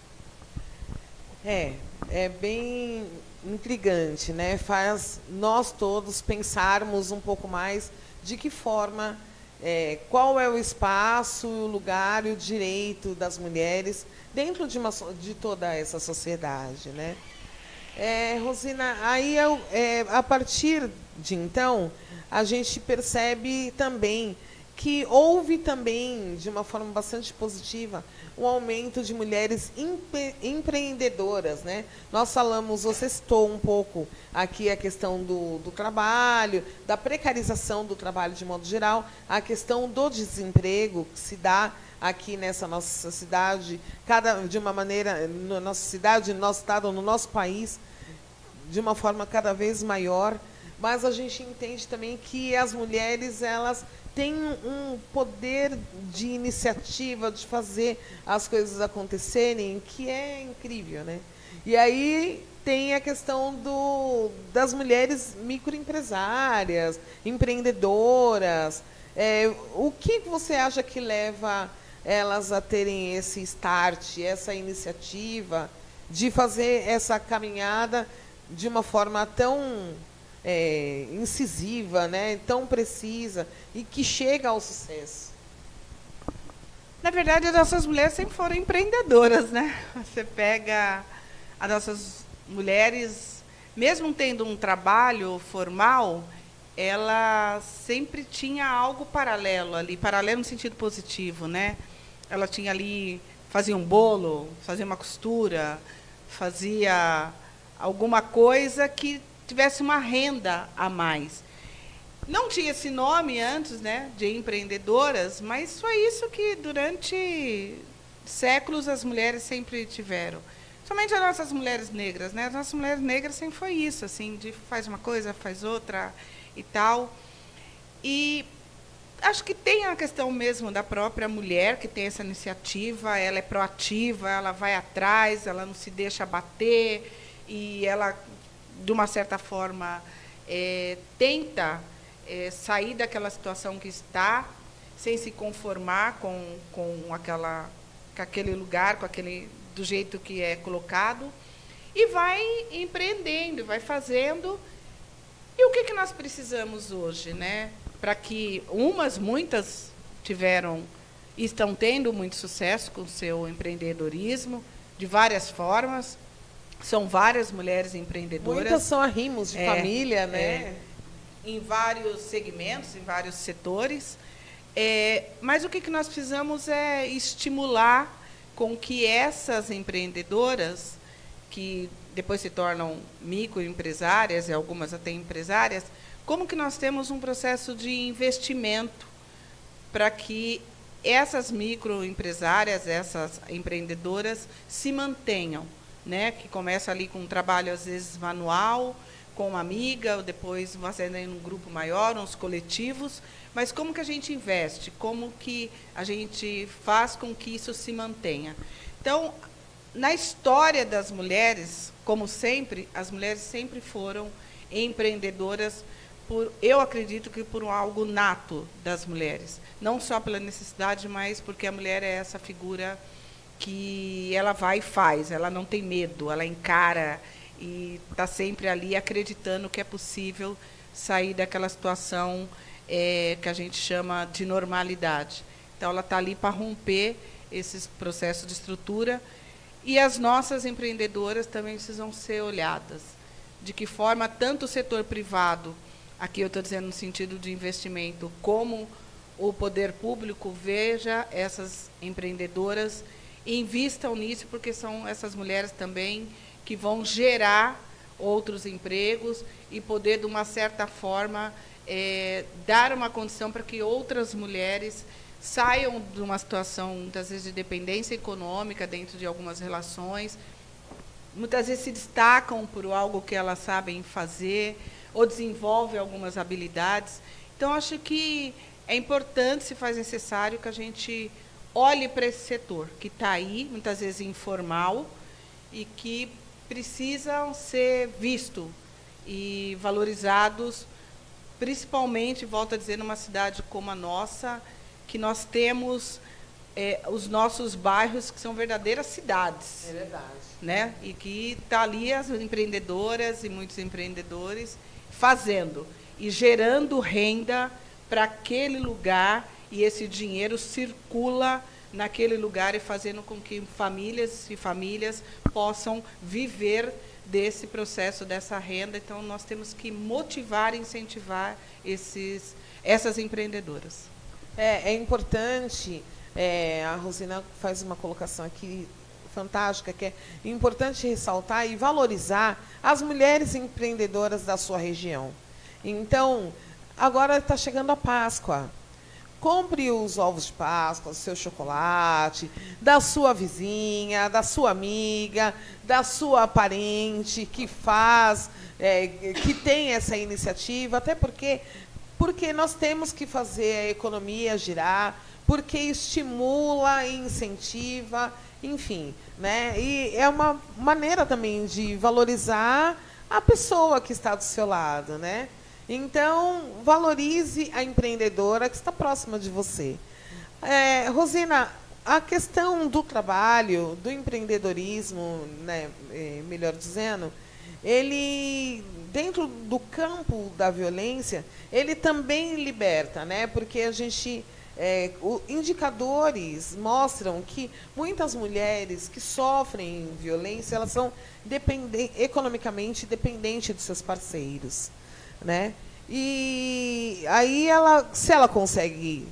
É bem intrigante, né? Faz nós todos pensarmos um pouco mais de que forma, qual é o espaço, o lugar e o direito das mulheres dentro de toda essa sociedade, né? Rosina, aí a partir de então, a gente percebe também que houve também, de uma forma bastante positiva, um aumento de mulheres empreendedoras, né? Nós falamos, você citou um pouco aqui a questão do trabalho, da precarização do trabalho de modo geral, a questão do desemprego que se dá aqui nessa nossa cidade, de uma maneira, na nossa cidade, no nosso estado, no nosso país, de uma forma cada vez maior. mas a gente entende também que as mulheres, elas têm um poder de iniciativa, de fazer as coisas acontecerem, que é incrível, né? E aí tem a questão das mulheres microempresárias, empreendedoras. O que você acha que leva elas a terem esse start, essa iniciativa de fazer essa caminhada de uma forma tão incisiva, né, tão precisa e que chega ao sucesso? Na verdade, as nossas mulheres sempre foram empreendedoras, né? Você pega as nossas mulheres, mesmo tendo um trabalho formal, ela sempre tinha algo paralelo ali, paralelo no sentido positivo, né? Ela tinha ali, fazia um bolo, fazia uma costura, fazia alguma coisa que tivesse uma renda a mais. Não tinha esse nome antes, né, de empreendedoras, mas foi isso que durante séculos as mulheres sempre tiveram. Somente as nossas mulheres negras, né? As nossas mulheres negras sempre foi isso, assim, de faz uma coisa, faz outra e tal. E acho que tem a questão mesmo da própria mulher, que tem essa iniciativa, ela é proativa, ela vai atrás, ela não se deixa bater, e ela, de uma certa forma, tenta sair daquela situação que está, sem se conformar com aquele lugar, do jeito que é colocado, e vai empreendendo, vai fazendo. E o que nós precisamos hoje, né? Para que muitas tiveram e estão tendo muito sucesso com o seu empreendedorismo, de várias formas. São várias mulheres empreendedoras. Muitas são arrimos de família, né? Em vários segmentos, em vários setores. Mas o que nós precisamos é estimular com que essas empreendedoras, que depois se tornam microempresárias e algumas até empresárias, como que nós temos um processo de investimento para que essas microempresárias, essas empreendedoras se mantenham, né? Que começa ali com um trabalho, às vezes, manual, com uma amiga, depois fazendo em um grupo maior, uns coletivos. Mas como que a gente investe? Como que a gente faz com que isso se mantenha? Então, na história das mulheres, como sempre, as mulheres sempre foram empreendedoras, eu acredito que por algo nato das mulheres. Não só pela necessidade, mas porque a mulher é essa figura que ela vai e faz, ela não tem medo, ela encara e está sempre ali acreditando que é possível sair daquela situação que a gente chama de normalidade. Então, ela está ali para romper esses processos de estrutura. E as nossas empreendedoras também precisam ser olhadas. De que forma tanto o setor privado, aqui eu estou dizendo no sentido de investimento, como o poder público veja essas empreendedoras e invistam nisso, porque são essas mulheres também que vão gerar outros empregos e poder, de uma certa forma, dar uma condição para que outras mulheres saiam de uma situação, muitas vezes, de dependência econômica dentro de algumas relações, muitas vezes se destacam por algo que elas sabem fazer ou desenvolvem algumas habilidades. Então, acho que é importante, se faz necessário, que a gente olhe para esse setor, que está aí, muitas vezes informal, e que precisam ser vistos e valorizados, principalmente, volto a dizer, numa cidade como a nossa, que nós temos os nossos bairros que são verdadeiras cidades. É verdade. Né? E que está ali as empreendedoras e muitos empreendedores fazendo e gerando renda para aquele lugar, e esse dinheiro circula naquele lugar e fazendo com que famílias e famílias possam viver desse processo, dessa renda. Então, nós temos que motivar e incentivar essas empreendedoras. É importante, a Rosina faz uma colocação aqui fantástica, que é importante ressaltar e valorizar as mulheres empreendedoras da sua região. Então, agora está chegando a Páscoa. Compre os ovos de Páscoa, o seu chocolate, da sua vizinha, da sua amiga, da sua parente que faz, que tem essa iniciativa, até porque nós temos que fazer a economia girar, porque estimula e incentiva, enfim, né? E é uma maneira também de valorizar a pessoa que está do seu lado, né? Então, valorize a empreendedora que está próxima de você. Rosina, a questão do trabalho, do empreendedorismo, né, melhor dizendo, ele, dentro do campo da violência, ele também liberta, né? Porque a gente... indicadores mostram que muitas mulheres que sofrem violência, elas são economicamente dependentes dos seus parceiros, né? E aí se ela consegue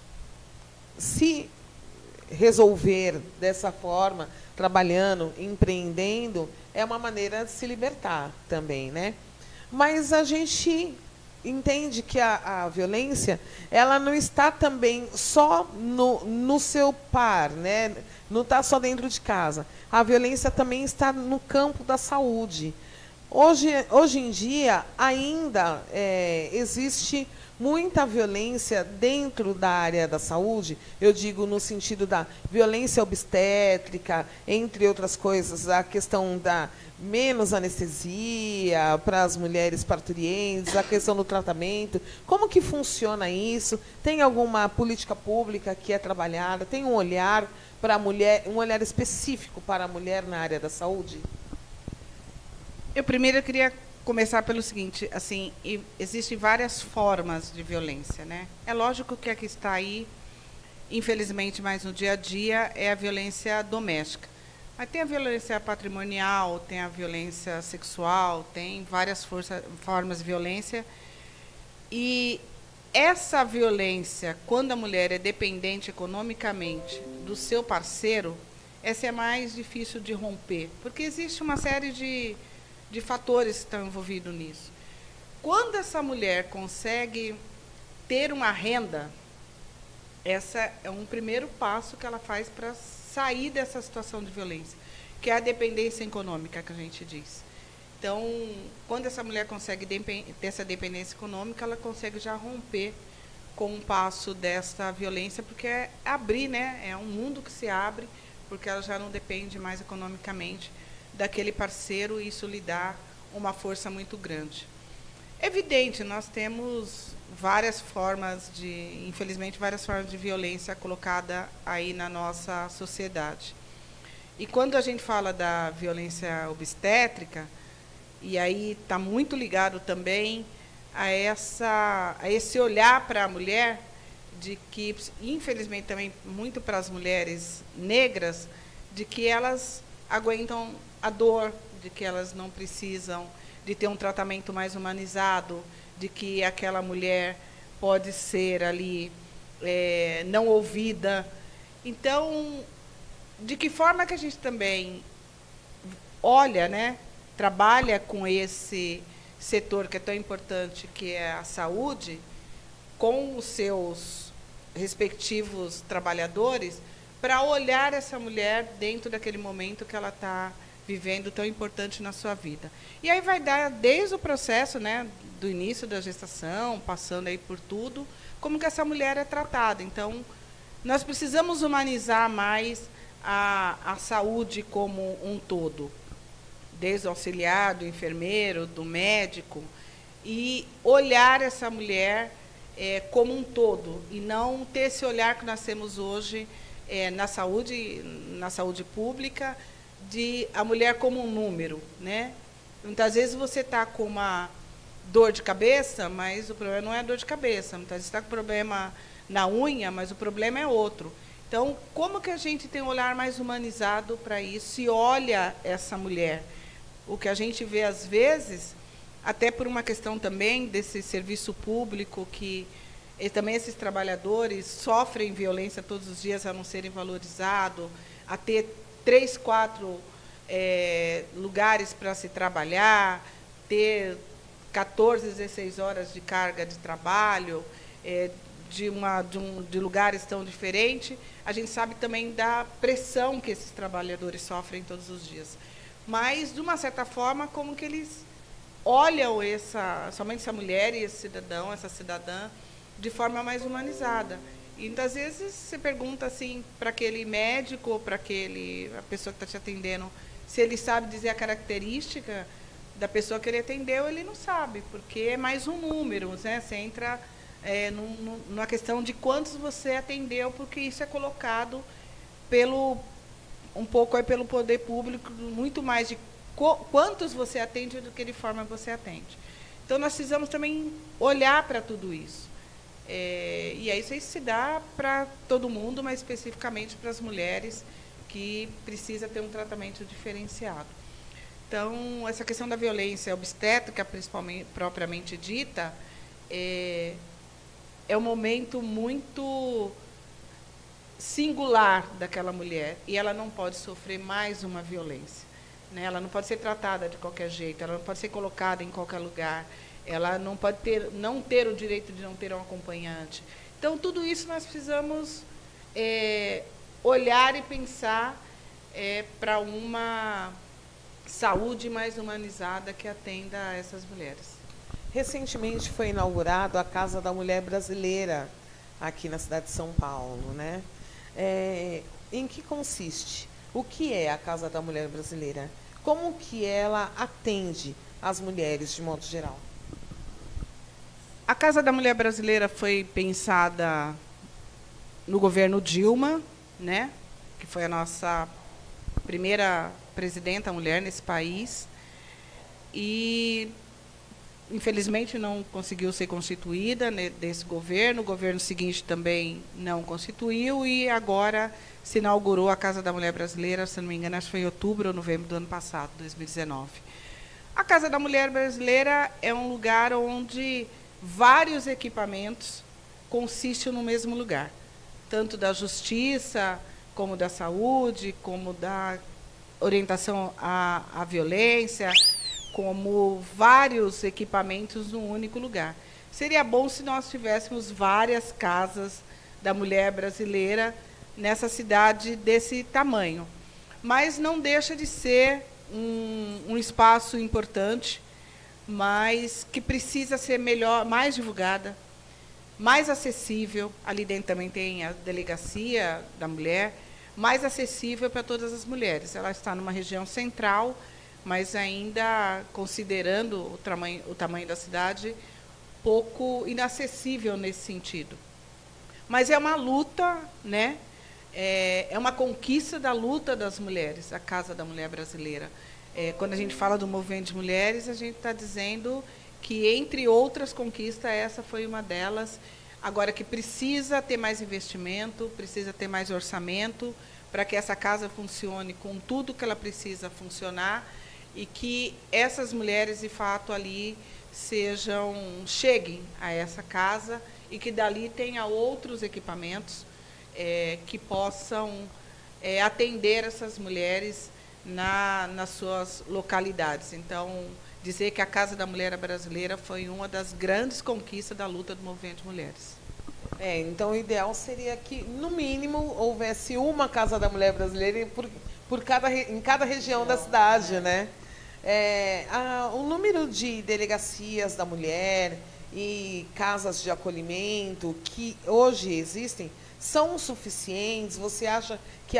se resolver dessa forma, trabalhando, empreendendo, é uma maneira de se libertar também, né? Mas a gente entende que a violência, ela não está também só no seu par, né? Não está só dentro de casa. A violência também está no campo da saúde. Hoje em dia, ainda existe muita violência dentro da área da saúde, eu digo no sentido da violência obstétrica, entre outras coisas, a questão da menos anestesia para as mulheres parturientes, a questão do tratamento. Como que funciona isso? Tem alguma política pública que é trabalhada? Tem um olhar para a mulher, um olhar específico para a mulher na área da saúde? Eu primeiro queria começar pelo seguinte, assim, existem várias formas de violência, né? É lógico que a que está aí, infelizmente, mais no dia a dia, é a violência doméstica. Mas tem a violência patrimonial, tem a violência sexual, tem várias formas de violência. E essa violência, quando a mulher é dependente economicamente do seu parceiro, essa é mais difícil de romper, porque existe uma série de fatores que estão envolvidos nisso. Quando essa mulher consegue ter uma renda, essa é um primeiro passo que ela faz para sair dessa situação de violência, que é a dependência econômica, que a gente diz. Então, quando essa mulher consegue ter essa dependência econômica, ela consegue já romper com um passo dessa violência, porque é abrir, né? É um mundo que se abre, porque ela já não depende mais economicamente daquele parceiro, e isso lhe dá uma força muito grande. É evidente, nós temos várias formas infelizmente, várias formas de violência colocada aí na nossa sociedade. E quando a gente fala da violência obstétrica, e aí está muito ligado também a esse olhar para a mulher, de que, infelizmente, também muito para as mulheres negras, de que elas aguentam a dor, de que elas não precisam de ter um tratamento mais humanizado, de que aquela mulher pode ser ali não ouvida. Então, de que forma que a gente também olha, né, trabalha com esse setor que é tão importante, que é a saúde, com os seus respectivos trabalhadores, para olhar essa mulher dentro daquele momento que ela está vivendo, tão importante na sua vida. E aí vai dar desde o processo, né, do início da gestação, passando aí por tudo, como que essa mulher é tratada. Então, nós precisamos humanizar mais a saúde como um todo, desde o auxiliar, do enfermeiro, do médico, e olhar essa mulher como um todo, e não ter esse olhar que nós temos hoje na saúde pública, de a mulher como um número, né? Muitas vezes você está com uma dor de cabeça, mas o problema não é a dor de cabeça. Muitas vezes você está com problema na unha, mas o problema é outro. Então, como que a gente tem um olhar mais humanizado para isso e olha essa mulher? O que a gente vê, às vezes, até por uma questão também desse serviço público, que também esses trabalhadores sofrem violência todos os dias a não serem valorizados, a ter 3, 4 lugares para se trabalhar, ter 14, 16 horas de carga de trabalho, de lugares tão diferentes, a gente sabe também da pressão que esses trabalhadores sofrem todos os dias. Mas, de uma certa forma, como que eles olham somente essa mulher e esse cidadão, essa cidadã, de forma mais humanizada. E, muitas vezes, você pergunta assim, para aquele médico ou para a pessoa que está te atendendo, se ele sabe dizer a característica da pessoa que ele atendeu, ele não sabe, porque é mais um número, né? Você entra numa questão de quantos você atendeu, porque isso é colocado um pouco pelo poder público, muito mais de quantos você atende do que de forma você atende. Então, nós precisamos também olhar para tudo isso. E aí isso se dá para todo mundo, mas especificamente para as mulheres, que precisa ter um tratamento diferenciado. Então, essa questão da violência obstétrica, principalmente, propriamente dita, é um momento muito singular daquela mulher, e ela não pode sofrer mais uma violência, né? Ela não pode ser tratada de qualquer jeito, ela não pode ser colocada em qualquer lugar, ela não pode não ter o direito de não ter um acompanhante. Então, tudo isso nós precisamos olhar e pensar para uma saúde mais humanizada que atenda a essas mulheres. Recentemente foi inaugurado a Casa da Mulher Brasileira, aqui na cidade de São Paulo, né? Em que consiste? O que é a Casa da Mulher Brasileira? Como que ela atende as mulheres, de modo geral? A Casa da Mulher Brasileira foi pensada no governo Dilma, né? Que foi a nossa primeira presidenta mulher nesse país. E, infelizmente, não conseguiu ser constituída desse governo. O governo seguinte também não constituiu. E agora se inaugurou a Casa da Mulher Brasileira, se não me engano, acho que foi em outubro ou novembro do ano passado, 2019. A Casa da Mulher Brasileira é um lugar onde vários equipamentos consistem no mesmo lugar, tanto da justiça, como da saúde, como da orientação à violência, como vários equipamentos num único lugar. Seria bom se nós tivéssemos várias casas da mulher brasileira nessa cidade desse tamanho. Mas não deixa de ser um espaço importante, mas que precisa ser melhor, mais divulgada, mais acessível. Ali dentro também tem a delegacia da mulher, mais acessível para todas as mulheres. Ela está numa região central, mas ainda, considerando o tamanho da cidade, pouco inacessível nesse sentido. Mas é uma luta, né? É uma conquista da luta das mulheres, a Casa da Mulher Brasileira. Quando a gente fala do movimento de mulheres, a gente está dizendo que, entre outras conquistas, essa foi uma delas. Agora, que precisa ter mais investimento, precisa ter mais orçamento, para que essa casa funcione com tudo que ela precisa funcionar, e que essas mulheres, de fato, ali cheguem a essa casa, e que dali tenha outros equipamentos que possam atender essas mulheres nas suas localidades. Então, dizer que a Casa da Mulher Brasileira foi uma das grandes conquistas da luta do movimento de mulheres. Então, o ideal seria que, no mínimo, houvesse uma Casa da Mulher Brasileira em cada região da cidade, né? O número de delegacias da mulher e casas de acolhimento que hoje existem são suficientes? Você acha que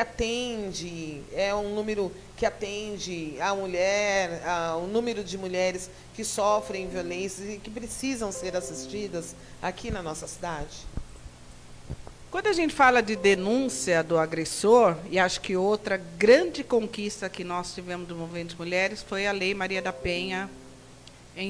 é um número que atende a mulher, o número de mulheres que sofrem violência e que precisam ser assistidas aqui na nossa cidade? Quando a gente fala de denúncia do agressor, e acho que outra grande conquista que nós tivemos do movimento de mulheres foi a Lei Maria da Penha, em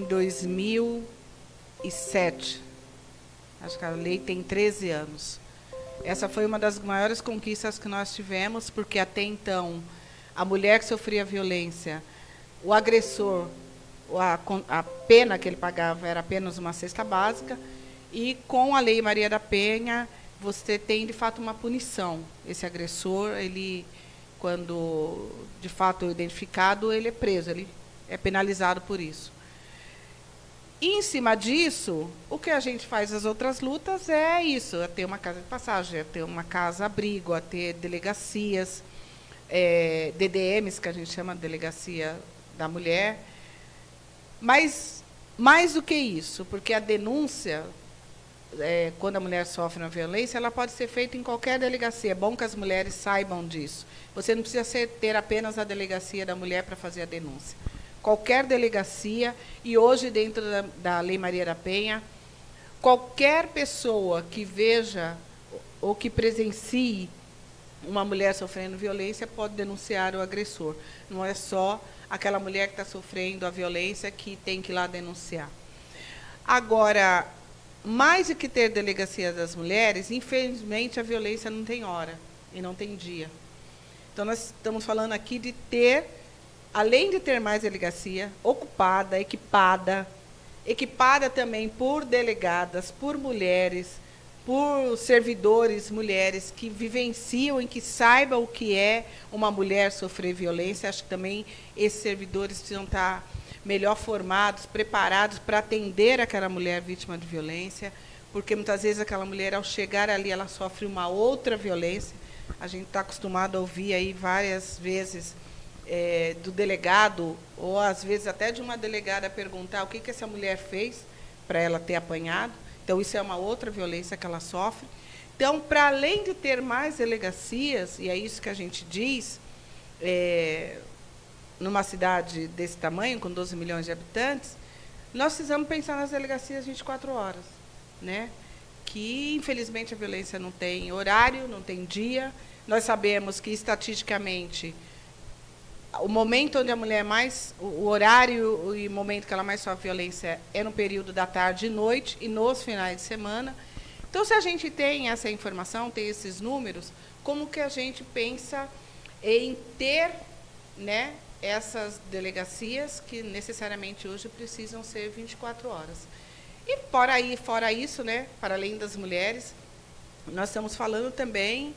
2007. Acho que a lei tem 13 anos. Essa foi uma das maiores conquistas que nós tivemos, porque até então a mulher que sofria violência, o agressor, a pena que ele pagava era apenas uma cesta básica, e com a Lei Maria da Penha você tem de fato uma punição. Esse agressor, ele, quando de fato identificado, ele é preso, ele é penalizado por isso. E, em cima disso, o que a gente faz as outras lutas é isso, é ter uma casa de passagem, é ter uma casa-abrigo, é ter delegacias, DDMs, que a gente chama de Delegacia da Mulher. Mas, mais do que isso, porque a denúncia, quando a mulher sofre uma violência, ela pode ser feita em qualquer delegacia. É bom que as mulheres saibam disso. Você não precisa ter apenas a Delegacia da Mulher para fazer a denúncia. Qualquer delegacia, e hoje, dentro da Lei Maria da Penha, qualquer pessoa que veja ou que presencie uma mulher sofrendo violência pode denunciar o agressor. Não é só aquela mulher que está sofrendo a violência que tem que ir lá denunciar. Agora, mais do que ter delegacia das mulheres, infelizmente, a violência não tem hora e não tem dia. Então, nós estamos falando aqui de ter, além de ter mais delegacia, ocupada, equipada também por delegadas, por mulheres, por servidores mulheres que vivenciam e que saibam o que é uma mulher sofrer violência. Acho que também esses servidores precisam estar melhor formados, preparados para atender aquela mulher vítima de violência, porque muitas vezes aquela mulher, ao chegar ali, ela sofre uma outra violência. A gente está acostumado a ouvir aí várias vezes do delegado, ou às vezes até de uma delegada, perguntar o que essa mulher fez para ela ter apanhado. Então, isso é uma outra violência que ela sofre. Então, para além de ter mais delegacias, e é isso que a gente diz, numa cidade desse tamanho, com 12 milhões de habitantes, nós precisamos pensar nas delegacias 24 horas, né? Que, infelizmente, a violência não tem horário, não tem dia. Nós sabemos que, estatisticamente, o momento onde a mulher o horário e o momento que ela mais sofre violência é no período da tarde e noite e nos finais de semana. Então, se a gente tem essa informação, tem esses números, como que a gente pensa em ter, né, essas delegacias que necessariamente hoje precisam ser 24 horas? E fora isso, né, para além das mulheres, nós estamos falando também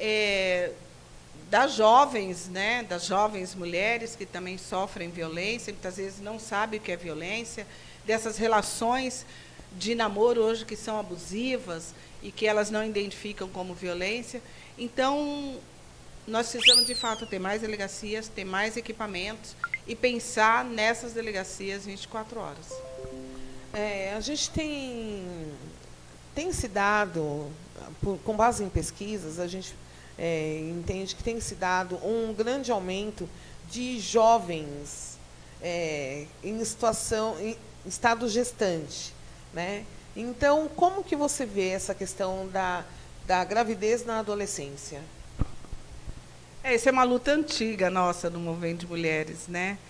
das jovens, né, das jovens mulheres que também sofrem violência, muitas vezes não sabem o que é violência, dessas relações de namoro hoje que são abusivas e que elas não identificam como violência. Então, nós precisamos, de fato, ter mais delegacias, ter mais equipamentos e pensar nessas delegacias 24 horas. A gente tem se dado, com base em pesquisas, a gente entende que tem se dado um grande aumento de jovens em estado gestante, né? Então, como que você vê essa questão da gravidez na adolescência? Essa é uma luta antiga nossa do movimento de mulheres, né?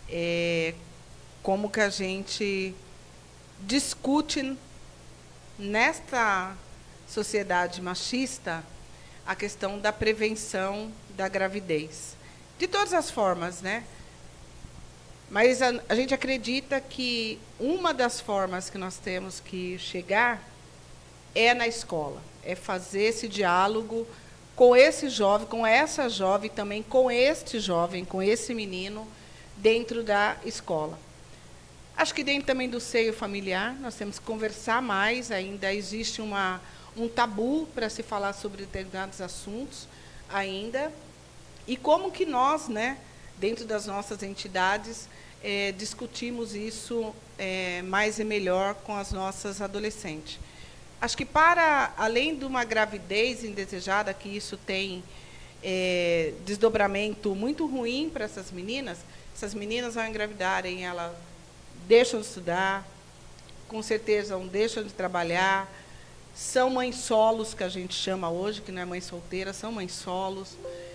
Como que a gente discute nesta sociedade machista a questão da prevenção da gravidez. De todas as formas, né? Mas a gente acredita que uma das formas que nós temos que chegar é na escola, é fazer esse diálogo com esse jovem, com essa jovem, também com este jovem, com esse menino, dentro da escola. Acho que dentro também do seio familiar, nós temos que conversar mais, ainda existe um tabu para se falar sobre determinados assuntos ainda, e como que nós, né, dentro das nossas entidades, discutimos isso mais e melhor com as nossas adolescentes. Acho que, além de uma gravidez indesejada, que isso tem desdobramento muito ruim para essas meninas ao engravidarem, elas deixam de estudar, com certeza não deixam de trabalhar, são mães solos, que a gente chama hoje, que não é mãe solteira, são mães solos.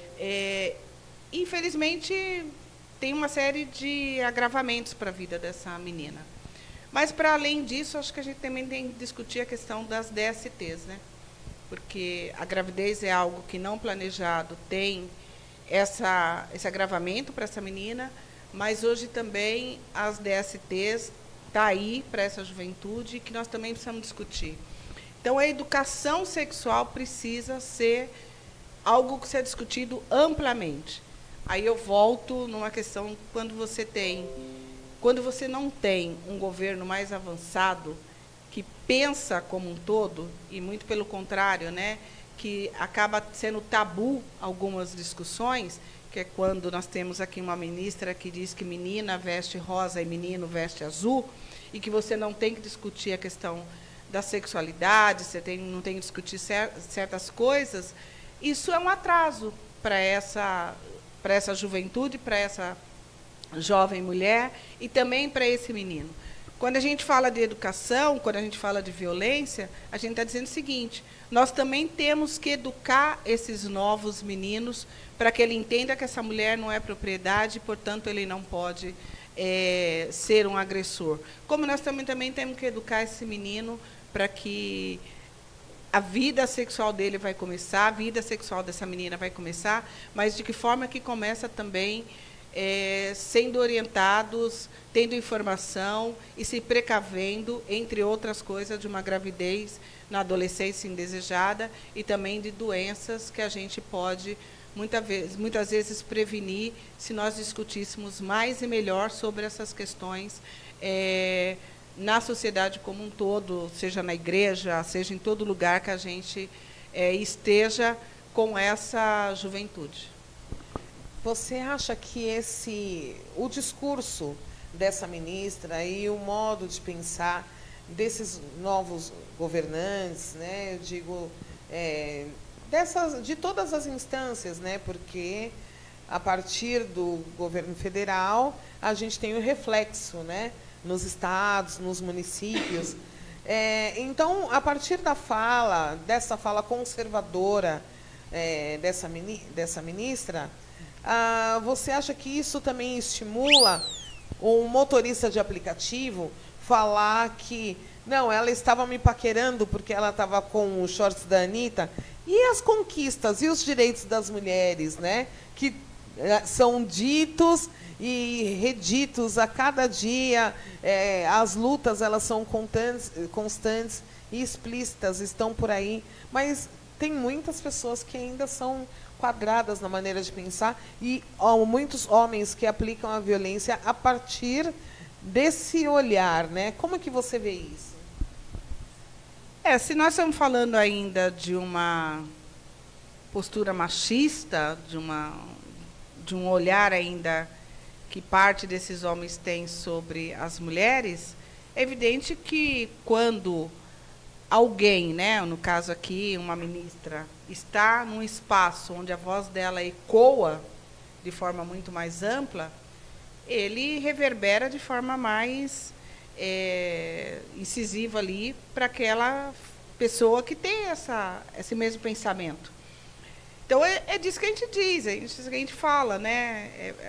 Infelizmente, tem uma série de agravamentos para a vida dessa menina. Mas, para além disso, acho que a gente também tem que discutir a questão das DSTs, né? Porque a gravidez é algo que, não planejado, tem esse agravamento para essa menina, mas hoje também as DSTs estão aí para essa juventude, que nós também precisamos discutir. Então, a educação sexual precisa ser algo que seja discutido amplamente. Aí eu volto numa questão, quando você tem quando você não tem um governo mais avançado, que pensa como um todo, e muito pelo contrário, né, que acaba sendo tabu algumas discussões, que é quando nós temos aqui uma ministra que diz que menina veste rosa e menino veste azul, e que você não tem que discutir a questão da sexualidade, não tem que discutir certas coisas. Isso é um atraso para essa juventude, para essa jovem mulher e também para esse menino. Quando a gente fala de educação, quando a gente fala de violência, a gente está dizendo o seguinte: nós também temos que educar esses novos meninos para que ele entenda que essa mulher não é propriedade, portanto, ele não pode ser um agressor. Como nós também temos que educar esse menino para que a vida sexual dele vai começar, a vida sexual dessa menina vai começar, mas de que forma que começa também sendo orientados, tendo informação e se precavendo, entre outras coisas, de uma gravidez na adolescência indesejada e também de doenças que a gente pode, muitas vezes, prevenir se nós discutíssemos mais e melhor sobre essas questões na sociedade como um todo, seja na igreja, seja em todo lugar que a gente esteja com essa juventude. Você acha que o discurso dessa ministra e o modo de pensar desses novos governantes, né, eu digo, de todas as instâncias, né, porque a partir do governo federal a gente tem o reflexo, né, nos estados, nos municípios. Então, a partir dessa fala conservadora dessa ministra, você acha que isso também estimula um motorista de aplicativo falar que não, ela estava me paquerando porque ela estava com os shorts da Anitta? E as conquistas e os direitos das mulheres, né, que são ditos e reditos a cada dia, as lutas elas são constantes e explícitas, estão por aí, mas tem muitas pessoas que ainda são quadradas na maneira de pensar e muitos homens que aplicam a violência a partir desse olhar, né? Como é que você vê isso? Se nós estamos falando ainda de uma postura machista, de um olhar ainda que parte desses homens têm sobre as mulheres, é evidente que quando alguém, né, no caso aqui, uma ministra, está num espaço onde a voz dela ecoa de forma muito mais ampla, ele reverbera de forma mais incisiva ali para aquela pessoa que tem esse mesmo pensamento. Então, é disso que a gente diz, é disso que a gente fala, né?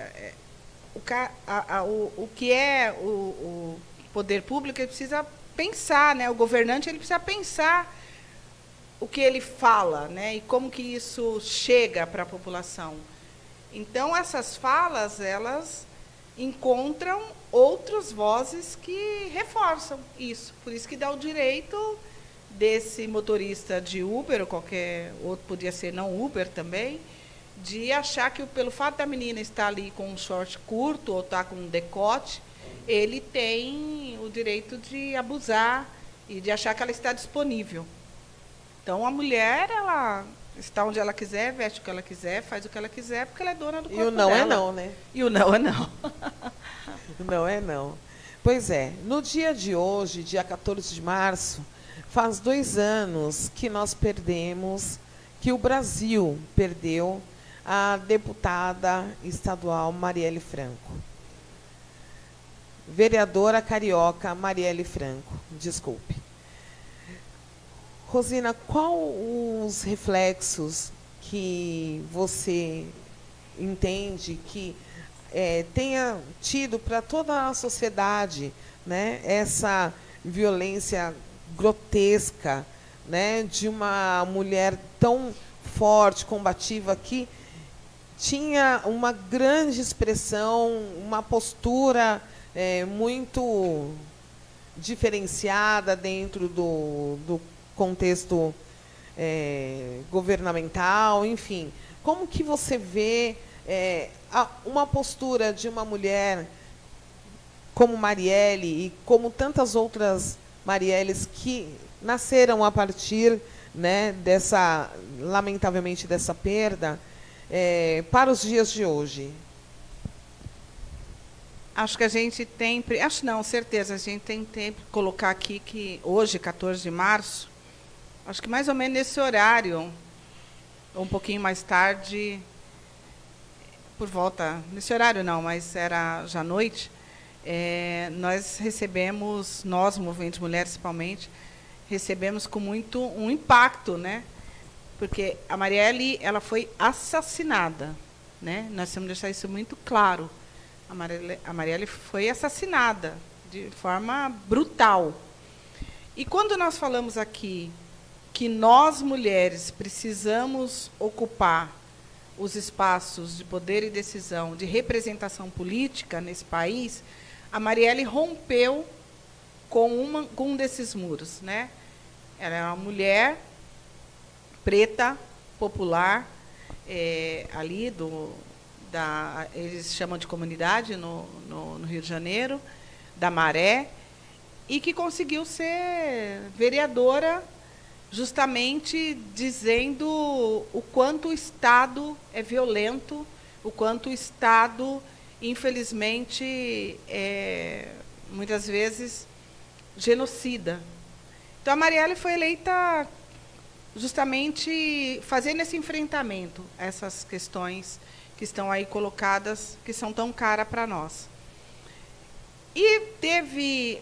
O que é o poder público, ele precisa pensar, né? O governante ele precisa pensar o que ele fala, né? E como que isso chega para a população. Então, essas falas, elas encontram outras vozes que reforçam isso. Por isso que dá o direito desse motorista de Uber, ou qualquer outro, podia ser não Uber também, de achar que pelo fato da menina estar ali com um short curto ou estar com um decote, ele tem o direito de abusar e de achar que ela está disponível. Então, a mulher, ela está onde ela quiser, veste o que ela quiser, faz o que ela quiser, porque ela é dona do corpo dela. E o não é não, né? E o não é não. O não é não. Pois é, no dia de hoje, dia 14 de março, faz 2 anos que nós perdemos, que o Brasil perdeu a deputada estadual Marielle Franco. Vereadora carioca Marielle Franco, desculpe. Rosina, qual os reflexos que você entende que tenha tido para toda a sociedade, né, essa violência grotesca, né, de uma mulher tão forte, combativa, que tinha uma grande expressão, uma postura muito diferenciada dentro do contexto governamental, enfim. Como que você vê uma postura de uma mulher como Marielle e como tantas outras Marielles que nasceram a partir, né, lamentavelmente, dessa perda, para os dias de hoje? Acho que a gente tem... Acho não, certeza. A gente tem que colocar aqui que hoje, 14 de março, acho que mais ou menos nesse horário, ou um pouquinho mais tarde, por volta... Nesse horário não, mas era já à noite, nós recebemos, nós, Movimento Mulheres principalmente, recebemos com muito um impacto, né? Porque a Marielle, ela foi assassinada, né? Nós temos que deixar isso muito claro. A Marielle foi assassinada de forma brutal. E quando nós falamos aqui que nós, mulheres, precisamos ocupar os espaços de poder e decisão, de representação política nesse país, a Marielle rompeu com um desses muros, né? Ela é uma mulher preta, popular, ali eles chamam de comunidade no Rio de Janeiro, da Maré, e que conseguiu ser vereadora justamente dizendo o quanto o Estado é violento, o quanto o Estado, infelizmente, muitas vezes, genocida. Então, a Marielle foi eleita justamente fazendo esse enfrentamento a essas questões que estão aí colocadas, que são tão caras para nós. E teve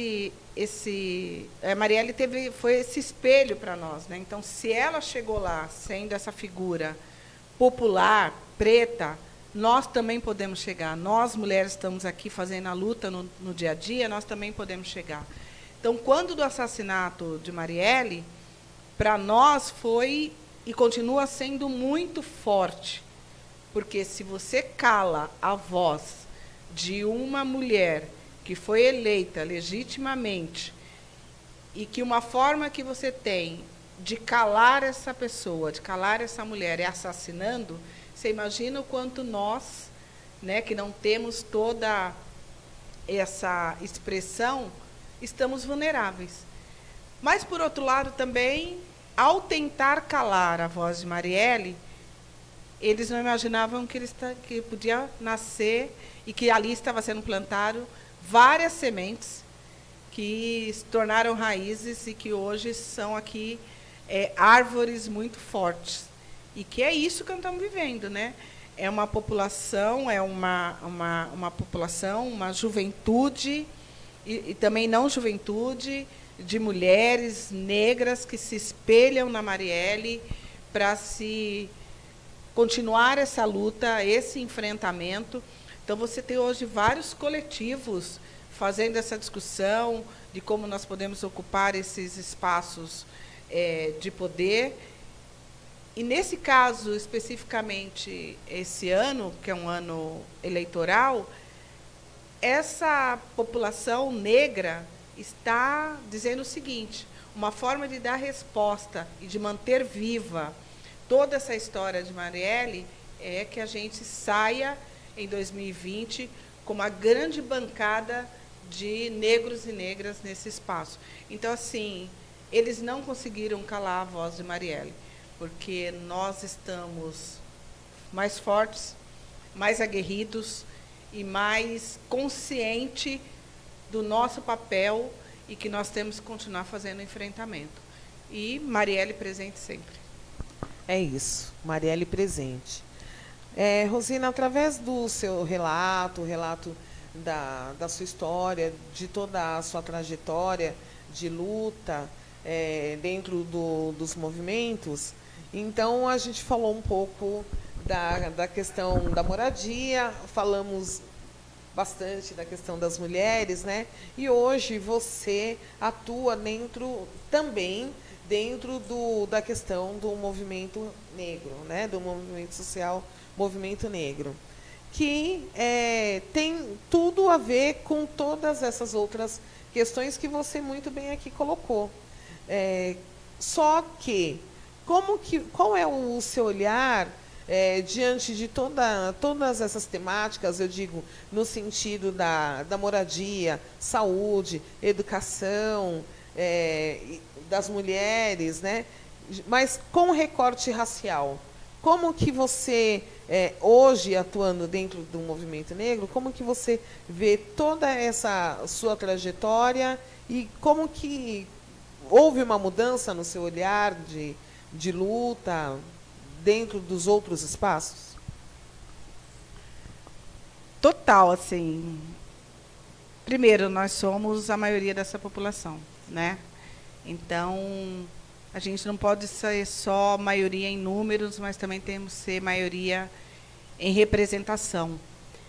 a Marielle foi esse espelho para nós, né? Então, se ela chegou lá sendo essa figura popular, preta, nós também podemos chegar. Nós, mulheres, estamos aqui fazendo a luta no dia a dia, nós também podemos chegar. Então, quando do assassinato de Marielle, para nós foi e continua sendo muito forte. Porque se você cala a voz de uma mulher que foi eleita legitimamente e que uma forma que você tem de calar essa pessoa, de calar essa mulher é assassinando, você imagina o quanto nós, né, que não temos toda essa expressão, estamos vulneráveis. Mas, por outro lado, também, ao tentar calar a voz de Marielle, eles não imaginavam que podia nascer e que ali estava sendo plantado várias sementes que se tornaram raízes e que hoje são aqui árvores muito fortes. E que é isso que nós estamos vivendo, né? É uma população, uma população, uma juventude, e também não juventude, de mulheres negras que se espelham na Marielle para se continuar essa luta, esse enfrentamento. Então, você tem hoje vários coletivos fazendo essa discussão de como nós podemos ocupar esses espaços de poder. E, nesse caso, especificamente, esse ano, que é um ano eleitoral, essa população negra está dizendo o seguinte: uma forma de dar resposta e de manter viva toda essa história de Marielle é que a gente saia, em 2020, com uma grande bancada de negros e negras nesse espaço. Então, assim, eles não conseguiram calar a voz de Marielle, porque nós estamos mais fortes, mais aguerridos e mais conscientes do nosso papel e que nós temos que continuar fazendo enfrentamento. E Marielle presente sempre. É isso, Marielle presente. Rosina, através do seu relato, da sua história, de toda a sua trajetória de luta dentro dos movimentos, então a gente falou um pouco da questão da moradia, falamos bastante da questão das mulheres, né? E hoje você atua também dentro da questão do movimento negro, né? Do movimento social, movimento negro, que tem tudo a ver com todas essas outras questões que você muito bem aqui colocou. Só que, qual é o seu olhar diante de todas essas temáticas, eu digo, no sentido da moradia, saúde, educação, das mulheres, né? Mas com recorte racial, como que você, hoje atuando dentro do movimento negro, como que você vê toda essa sua trajetória e como que houve uma mudança no seu olhar de luta dentro dos outros espaços? Total, assim. Primeiro, nós somos a maioria dessa população, né? Então, a gente não pode ser só maioria em números, mas também temos que ser maioria em representação.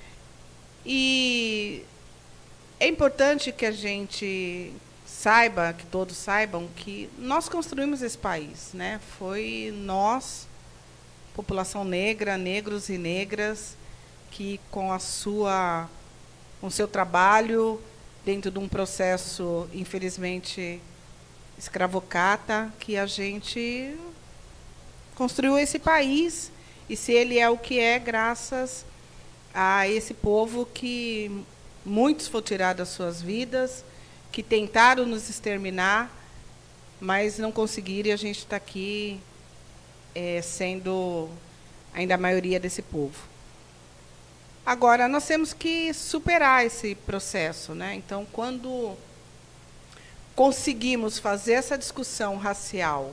E é importante que a gente saiba, que todos saibam, que nós construímos esse país, né? Foi nós, população negra, negros e negras, que com o seu trabalho, dentro de um processo, infelizmente, escravocrata, que a gente construiu esse país, e se ele é o que é, graças a esse povo que muitos foram tirados das suas vidas, que tentaram nos exterminar, mas não conseguiram, e a gente está aqui sendo ainda a maioria desse povo. Agora, nós temos que superar esse processo, né? Então, quando conseguimos fazer essa discussão racial,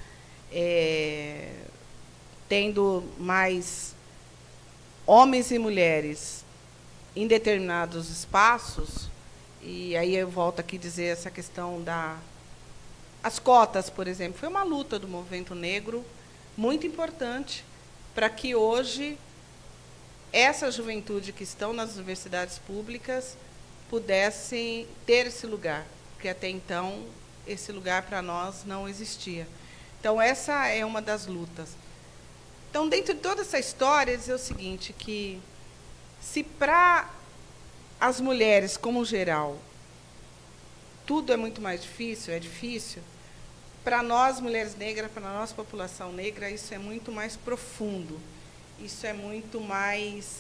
tendo mais homens e mulheres em determinados espaços, e aí eu volto aqui a dizer essa questão as cotas, por exemplo, foi uma luta do movimento negro muito importante para que hoje essa juventude que estão nas universidades públicas pudessem ter esse lugar, porque até então esse lugar para nós não existia. Então, essa é uma das lutas. Então, dentro de toda essa história, dizer o seguinte, que se para as mulheres, como geral, tudo é muito mais difícil, para nós, mulheres negras, para a nossa população negra, isso é muito mais profundo. Isso é muito mais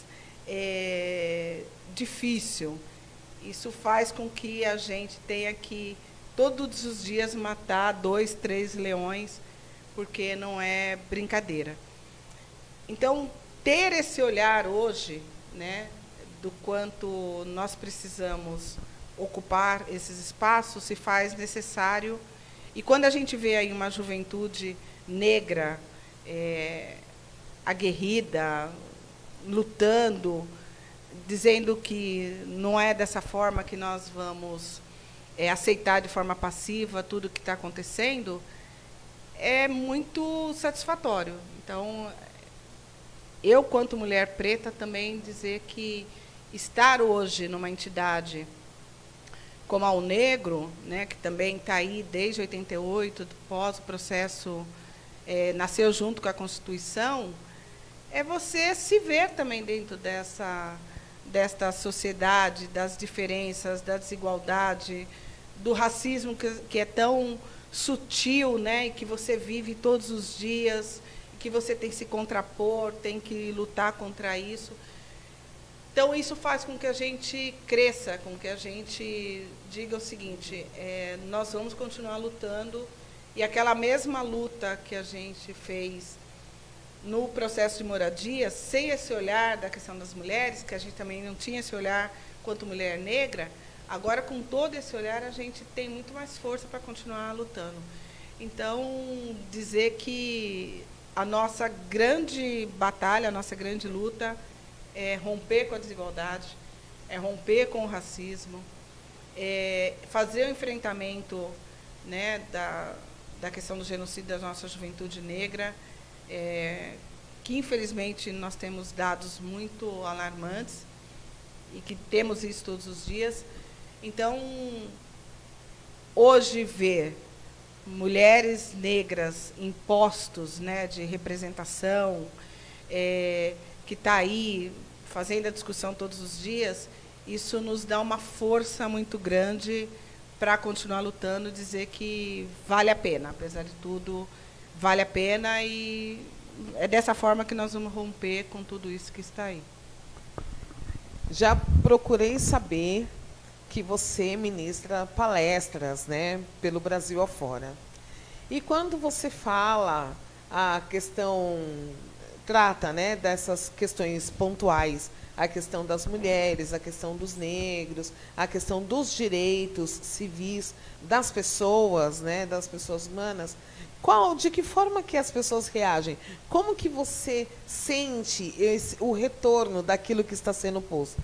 difícil. Isso faz com que a gente tenha que, todos os dias, matar 2, 3 leões, porque não é brincadeira. Então, ter esse olhar hoje, né, do quanto nós precisamos ocupar esses espaços, se faz necessário. E quando a gente vê aí uma juventude negra, aguerrida, lutando, dizendo que não é dessa forma que nós vamos aceitar de forma passiva tudo o que está acontecendo, é muito satisfatório. Então, eu, quanto mulher preta, também dizer que estar hoje numa entidade como a UNEGRO, né, que também está aí desde 88, pós o processo, nasceu junto com a Constituição, é você se ver também dentro desta sociedade, das diferenças, da desigualdade, do racismo que é tão sutil, né, e que você vive todos os dias, que você tem que se contrapor, tem que lutar contra isso. Então, isso faz com que a gente cresça, com que a gente diga o seguinte, nós vamos continuar lutando, e aquela mesma luta que a gente fez no processo de moradia, sem esse olhar da questão das mulheres, que a gente também não tinha esse olhar quanto mulher negra, agora, com todo esse olhar, a gente tem muito mais força para continuar lutando. Então, dizer que a nossa grande batalha, a nossa grande luta é romper com a desigualdade, é romper com o racismo, fazer o enfrentamento, né, da questão do genocídio da nossa juventude negra, que, infelizmente, nós temos dados muito alarmantes e que temos isso todos os dias. Então, hoje, ver mulheres negras em postos, né, de representação, que está aí fazendo a discussão todos os dias, isso nos dá uma força muito grande para continuar lutando, dizer que vale a pena, apesar de tudo, vale a pena, e é dessa forma que nós vamos romper com tudo isso que está aí. Já procurei saber que você ministra palestras, né, pelo Brasil afora. E quando você fala a questão, trata, né, dessas questões pontuais, a questão das mulheres, a questão dos negros, a questão dos direitos civis das pessoas, né, das pessoas humanas, de que forma que as pessoas reagem? Como que você sente o retorno daquilo que está sendo posto?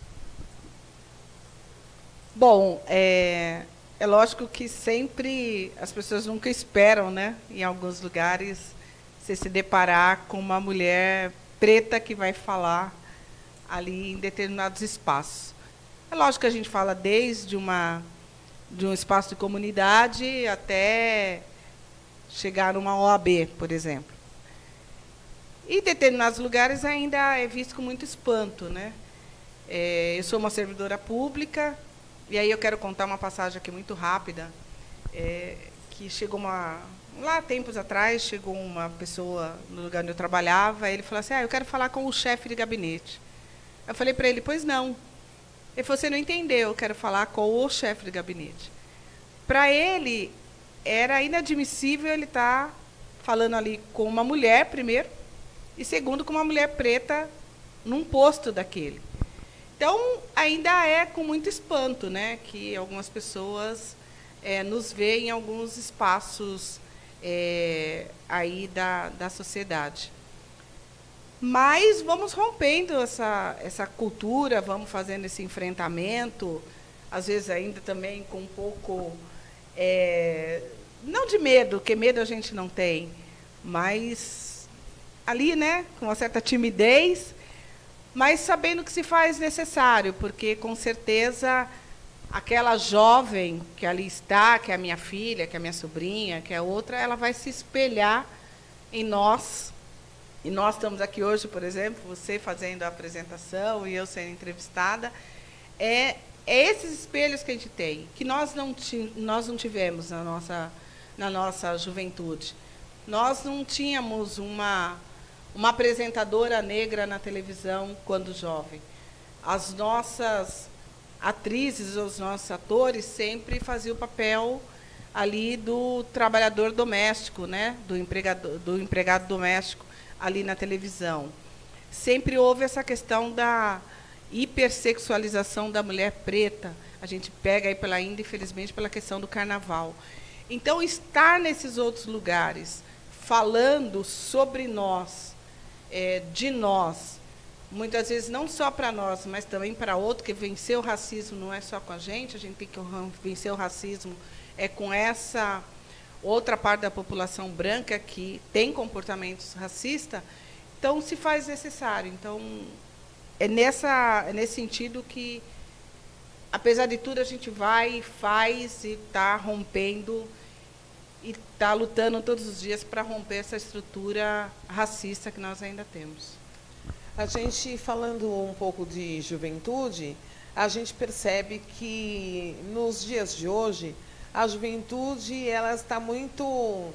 Bom, é lógico que sempre as pessoas nunca esperam, né, em alguns lugares, você se deparar com uma mulher preta que vai falar ali em determinados espaços. É lógico que a gente fala desde de um espaço de comunidade até chegar numa OAB, por exemplo. E em determinados lugares ainda é visto com muito espanto, né? Eu sou uma servidora pública, e aí eu quero contar uma passagem aqui muito rápida, que chegou lá tempos atrás, chegou uma pessoa no lugar onde eu trabalhava, e ele falou assim, eu quero falar com o chefe de gabinete. Eu falei para ele, pois não. Ele falou, você não entendeu, eu quero falar com o chefe de gabinete. Para ele, era inadmissível ele estar falando ali com uma mulher, primeiro, e segundo, com uma mulher preta num posto daquele. Então, ainda é com muito espanto, né, que algumas pessoas nos veem em alguns espaços aí da sociedade. Mas vamos rompendo essa cultura, vamos fazendo esse enfrentamento, às vezes ainda também com um pouco, não de medo, porque medo a gente não tem, mas ali, né, com uma certa timidez, mas sabendo que se faz necessário, porque, com certeza, aquela jovem que ali está, que é a minha filha, que é a minha sobrinha, que é outra, ela vai se espelhar em nós. E nós estamos aqui hoje, por exemplo, você fazendo a apresentação e eu sendo entrevistada. É esses espelhos que a gente tem, que nós não tivemos na nossa juventude. Nós não tínhamos uma apresentadora negra na televisão quando jovem. As nossas atrizes, os nossos atores sempre faziam o papel ali do trabalhador doméstico, né? do empregado doméstico ali na televisão. Sempre houve essa questão da hipersexualização da mulher preta. A gente pega aí pela ainda, infelizmente, pela questão do carnaval. Então, estar nesses outros lugares, falando sobre nós, de nós, muitas vezes não só para nós, mas também para outro, que vencer o racismo não é só com a gente tem que vencer o racismo com essa outra parte da população branca que tem comportamentos racistas, então se faz necessário. Então, é nesse sentido que, apesar de tudo, a gente vai, faz e está rompendo e está lutando todos os dias para romper essa estrutura racista que nós ainda temos. A gente, falando um pouco de juventude, a gente percebe que, nos dias de hoje, a juventude ela está muito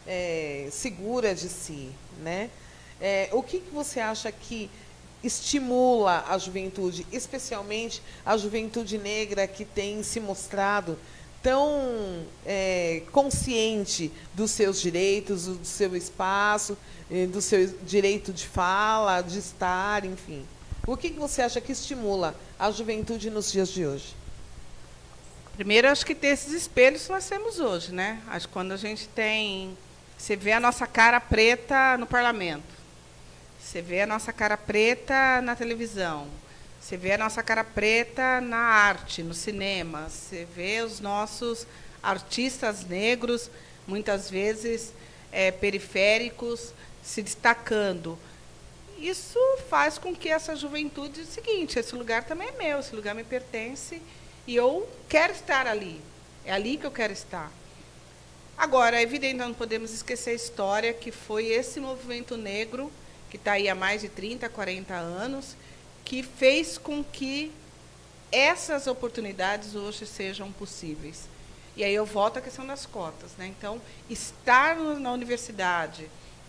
segura de si, né? O que você acha que estimula a juventude, especialmente a juventude negra, que tem se mostrado tão consciente dos seus direitos, do seu espaço, do seu direito de fala, de estar, enfim? O que você acha que estimula a juventude nos dias de hoje? Primeiro, acho que ter esses espelhos que nós temos hoje, né? Acho que quando a gente tem... Você vê a nossa cara preta no parlamento, você vê a nossa cara preta na televisão, você vê a nossa cara preta na arte, no cinema, você vê os nossos artistas negros, muitas vezes periféricos, se destacando. Isso faz com que essa juventude... É o seguinte, esse lugar também é meu, esse lugar me pertence... E eu quero estar ali. É ali que eu quero estar. Agora, é evidente, não podemos esquecer a história que foi esse movimento negro, que está aí há mais de 30, 40 anos, que fez com que essas oportunidades hoje sejam possíveis. E aí eu volto à questão das cotas, né? Então, estar na universidade,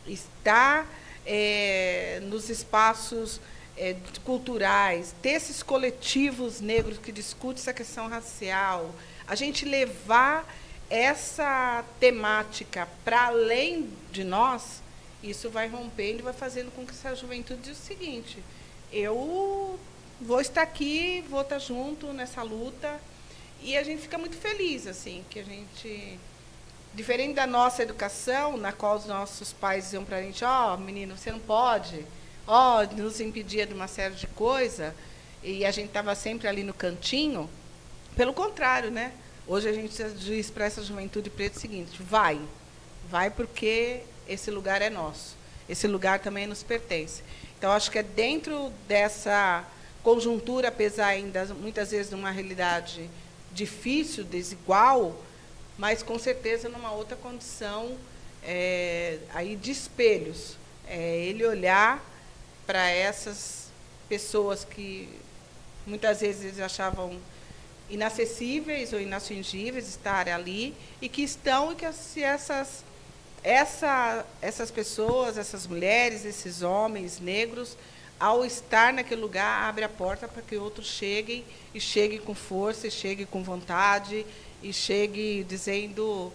estar nos espaços culturais, ter esses coletivos negros que discutem essa questão racial, a gente levar essa temática para além de nós, isso vai rompendo e vai fazendo com que essa juventude diga o seguinte: eu vou estar aqui, vou estar junto nessa luta. E a gente fica muito feliz, assim, que a gente, diferente da nossa educação, na qual os nossos pais diziam para a gente: ó, menino, você não pode, ó, nos impedia de uma série de coisas, e a gente estava sempre ali no cantinho. Pelo contrário, né? Hoje a gente diz para essa juventude preta o seguinte: vai porque esse lugar é nosso, esse lugar também nos pertence. Então, acho que é dentro dessa conjuntura, apesar ainda, muitas vezes, de uma realidade difícil, desigual, mas, com certeza, numa outra condição aí de espelhos. Ele olhar para essas pessoas que, muitas vezes, eles achavam inacessíveis ou inatingíveis estarem ali, e que estão, e que essas pessoas, essas mulheres, esses homens negros, ao estar naquele lugar, abre a porta para que outros cheguem, e cheguem com força, e cheguem com vontade, e cheguem dizendo: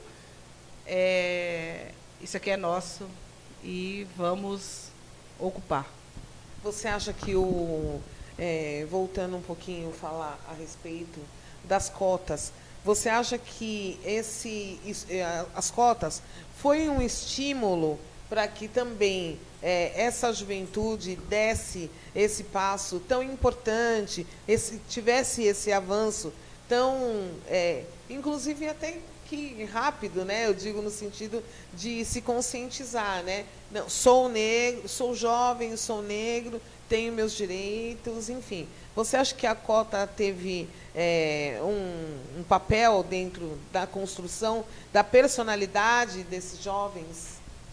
isso aqui é nosso e vamos ocupar. Você acha que voltando um pouquinho, falar a respeito das cotas, você acha que as cotas foi um estímulo para que também essa juventude desse esse passo tão importante, tivesse esse avanço tão, inclusive até que rápido, né? Eu digo no sentido de se conscientizar, né? Não, sou negro, sou jovem, sou negro, tenho meus direitos, enfim. Você acha que a cota teve um papel dentro da construção da personalidade desses jovens?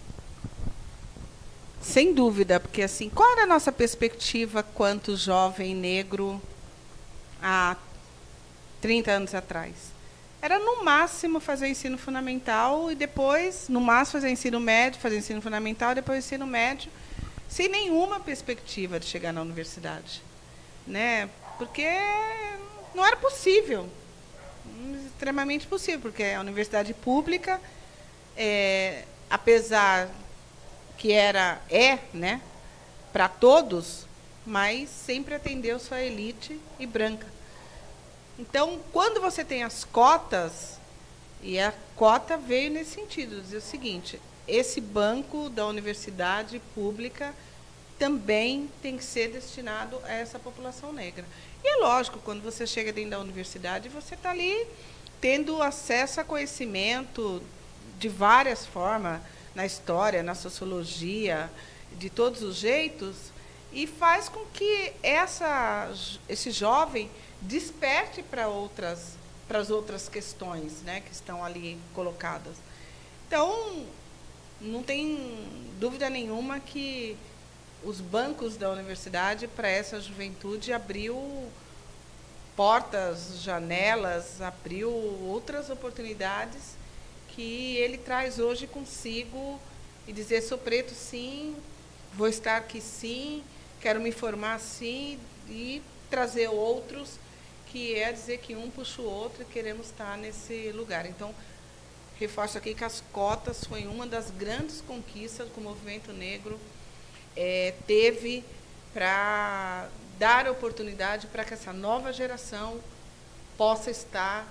Sem dúvida, porque assim, qual era a nossa perspectiva quanto jovem negro há 30 anos atrás? Era, no máximo, fazer ensino fundamental e depois, no máximo, fazer ensino médio, fazer ensino fundamental e depois ensino médio, sem nenhuma perspectiva de chegar na universidade, né? Porque não era possível, extremamente possível, porque a universidade pública, apesar que né, para todos, mas sempre atendeu só a elite e branca. Então, quando você tem as cotas, e a cota veio nesse sentido, dizer o seguinte: esse banco da universidade pública também tem que ser destinado a essa população negra. E é lógico, quando você chega dentro da universidade, você está ali tendo acesso a conhecimento de várias formas, na história, na sociologia, de todos os jeitos, e faz com que esse jovem desperte para as outras questões, né, que estão ali colocadas. Então, não tem dúvida nenhuma que os bancos da universidade, para essa juventude, abriu portas, janelas, abriu outras oportunidades que ele traz hoje consigo, e dizer: sou preto, sim, vou estar aqui, sim, quero me formar, sim, e trazer outros, que é dizer que um puxa o outro e queremos estar nesse lugar. Então, reforço aqui que as cotas foi uma das grandes conquistas que o movimento negro teve para dar oportunidade para que essa nova geração possa estar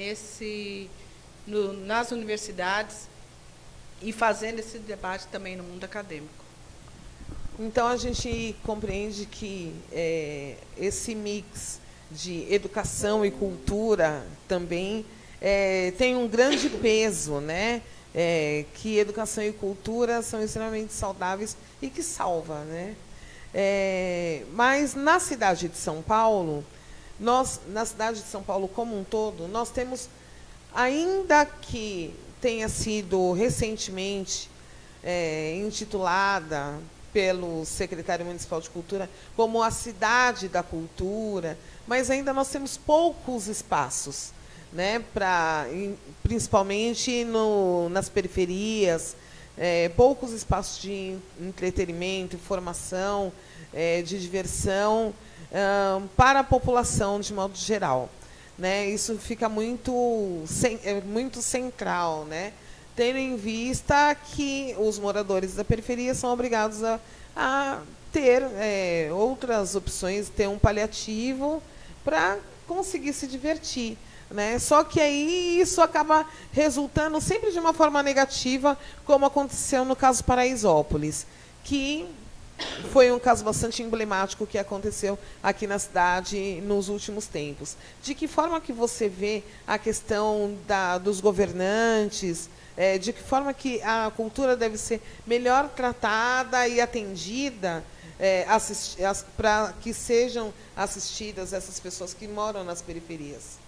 nas universidades e fazendo esse debate também no mundo acadêmico. Então, a gente compreende que esse mix de educação e cultura também tem um grande peso, né? Que educação e cultura são extremamente saudáveis e que salva, né? Mas na cidade de São Paulo, na cidade de São Paulo como um todo, nós temos, ainda que tenha sido recentemente intitulada pelo secretário municipal de cultura como a cidade da cultura, mas ainda nós temos poucos espaços, né, principalmente nas periferias, poucos espaços de entretenimento, informação, de diversão para a população de modo geral, né? Isso fica muito central, né? Tendo em vista que os moradores da periferia são obrigados a ter outras opções, ter um paliativo para conseguir se divertir, né? Só que aí isso acaba resultando sempre de uma forma negativa, como aconteceu no caso Paraisópolis, que foi um caso bastante emblemático que aconteceu aqui na cidade nos últimos tempos. De que forma que você vê a questão dos governantes, de que forma que a cultura deve ser melhor tratada e atendida para que sejam assistidas essas pessoas que moram nas periferias?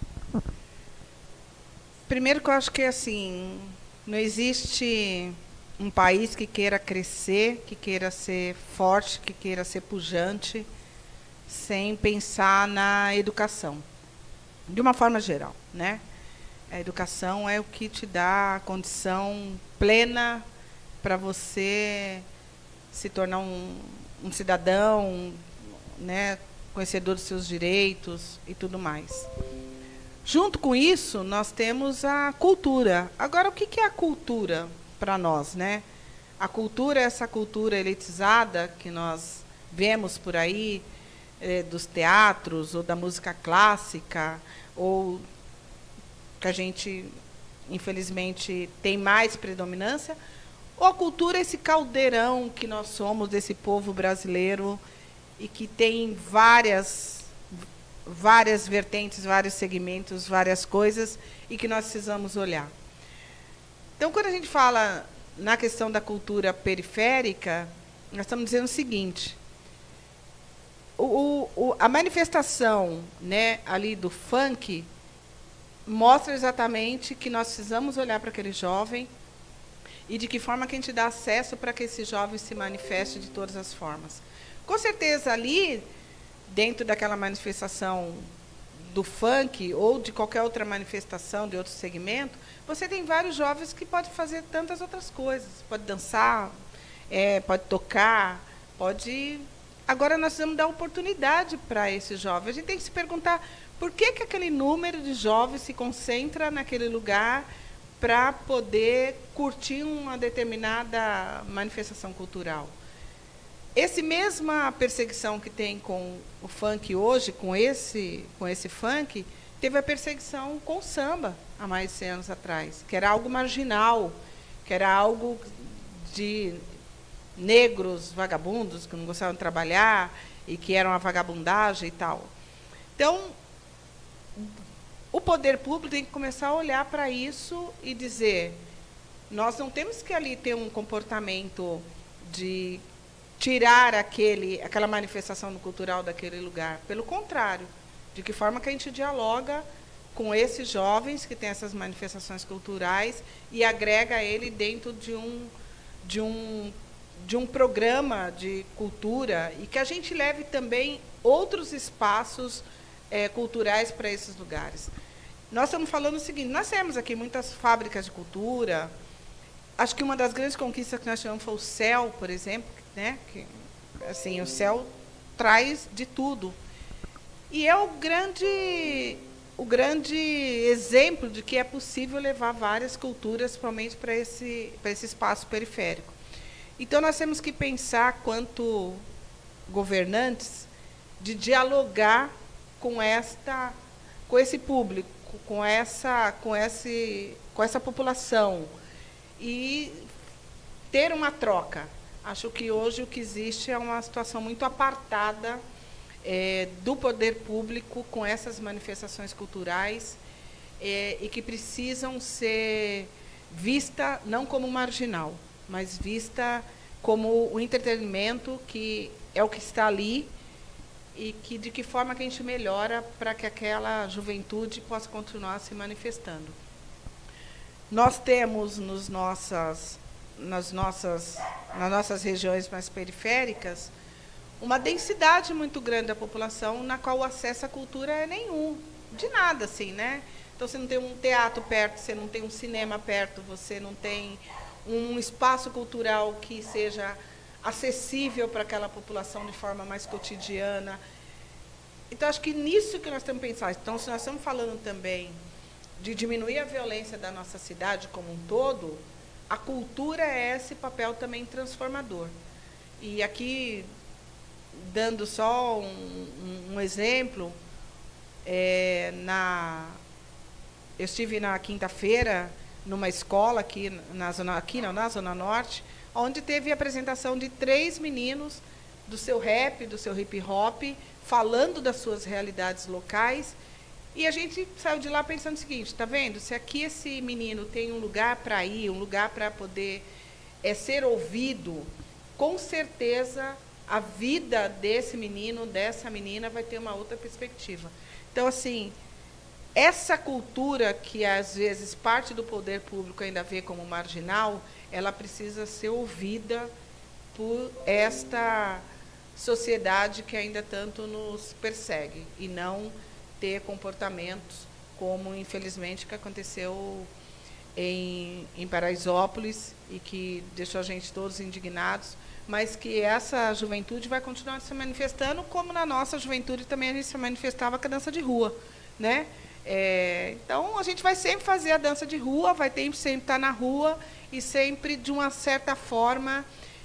Primeiro que eu acho que assim, não existe um país que queira crescer, que queira ser forte, que queira ser pujante, sem pensar na educação, de uma forma geral, né? A educação é o que te dá a condição plena para você se tornar um cidadão, né, conhecedor dos seus direitos e tudo mais. Junto com isso, nós temos a cultura. Agora, o que é a cultura para nós, né? A cultura é essa cultura elitizada que nós vemos por aí, dos teatros, ou da música clássica, ou que a gente, infelizmente, tem mais predominância, ou a cultura é esse caldeirão que nós somos, desse povo brasileiro, e que tem várias vertentes, vários segmentos, várias coisas, e que nós precisamos olhar. Então, quando a gente fala na questão da cultura periférica, nós estamos dizendo o seguinte: a manifestação, né, ali do funk mostra exatamente que nós precisamos olhar para aquele jovem e de que forma que a gente dá acesso para que esse jovem se manifeste de todas as formas. Com certeza, ali, dentro daquela manifestação do funk ou de qualquer outra manifestação de outro segmento, você tem vários jovens que podem fazer tantas outras coisas. Pode dançar, pode tocar, pode... Agora, nós precisamos dar oportunidade para esse jovem. A gente tem que se perguntar por que aquele número de jovens se concentra naquele lugar para poder curtir uma determinada manifestação cultural. Essa mesma perseguição que tem com o funk hoje, com esse funk, teve a perseguição com o samba há mais de 100 anos atrás, que era algo marginal, que era algo de negros vagabundos que não gostavam de trabalhar e que era uma vagabundagem e tal. Então, o poder público tem que começar a olhar para isso e dizer: nós não temos que ali ter um comportamento de tirar aquela manifestação cultural daquele lugar. Pelo contrário, de que forma que a gente dialoga com esses jovens que têm essas manifestações culturais e agrega ele dentro de um programa de cultura, e que a gente leve também outros espaços culturais para esses lugares. Nós estamos falando o seguinte: nós temos aqui muitas fábricas de cultura. Acho que uma das grandes conquistas que nós tivemos foi o CEL, por exemplo, né? Que, assim, o CEL traz de tudo. E é o grande exemplo de que é possível levar várias culturas, principalmente para esse espaço periférico. Então, nós temos que pensar, quanto governantes, de dialogar com esse público, com essa população, e ter uma troca. Acho que hoje o que existe é uma situação muito apartada do poder público com essas manifestações culturais, e que precisam ser vistas não como marginal, mas vista como o entretenimento, que é o que está ali, e que de que forma que a gente melhora para que aquela juventude possa continuar se manifestando. Nós temos nas nossas regiões mais periféricas uma densidade muito grande da população, na qual o acesso à cultura é nenhum, de nada, assim, né? Então, você não tem um teatro perto, você não tem um cinema perto, você não tem um espaço cultural que seja acessível para aquela população de forma mais cotidiana. Então, acho que nisso que nós temos que pensar. Então, se nós estamos falando também de diminuir a violência da nossa cidade como um todo, a cultura é esse papel também transformador. E aqui, dando só um exemplo, eu estive na quinta-feira numa escola aqui na Zona Norte, onde teve a apresentação de 3 meninos do seu rap, do seu hip-hop, falando das suas realidades locais. E a gente saiu de lá pensando o seguinte, está vendo? Se aqui esse menino tem um lugar para ir, um lugar para poder ser ouvido, com certeza a vida desse menino, dessa menina, vai ter uma outra perspectiva. Então, assim, essa cultura que, às vezes, parte do poder público ainda vê como marginal, ela precisa ser ouvida por esta sociedade que ainda tanto nos persegue, e não ter comportamentos como, infelizmente, que aconteceu em Paraisópolis e que deixou a gente todos indignados, mas que essa juventude vai continuar se manifestando, como na nossa juventude também a gente se manifestava com a dança de rua, né? Então, a gente vai sempre fazer a dança de rua, vai sempre estar na rua e sempre, de uma certa forma,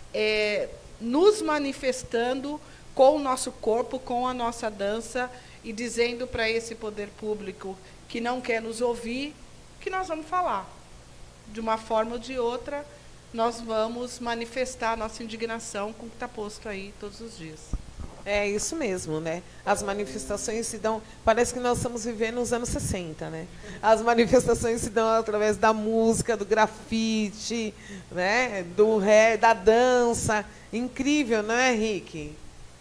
nos manifestando com o nosso corpo, com a nossa dança, e dizendo para esse poder público que não quer nos ouvir, que nós vamos falar. De uma forma ou de outra, nós vamos manifestar a nossa indignação com o que está posto aí todos os dias. É isso mesmo, né? As manifestações se dão... Parece que nós estamos vivendo nos anos 60, né? As manifestações se dão através da música, do grafite, né? Do rap, da dança. Incrível, não é, Henrique?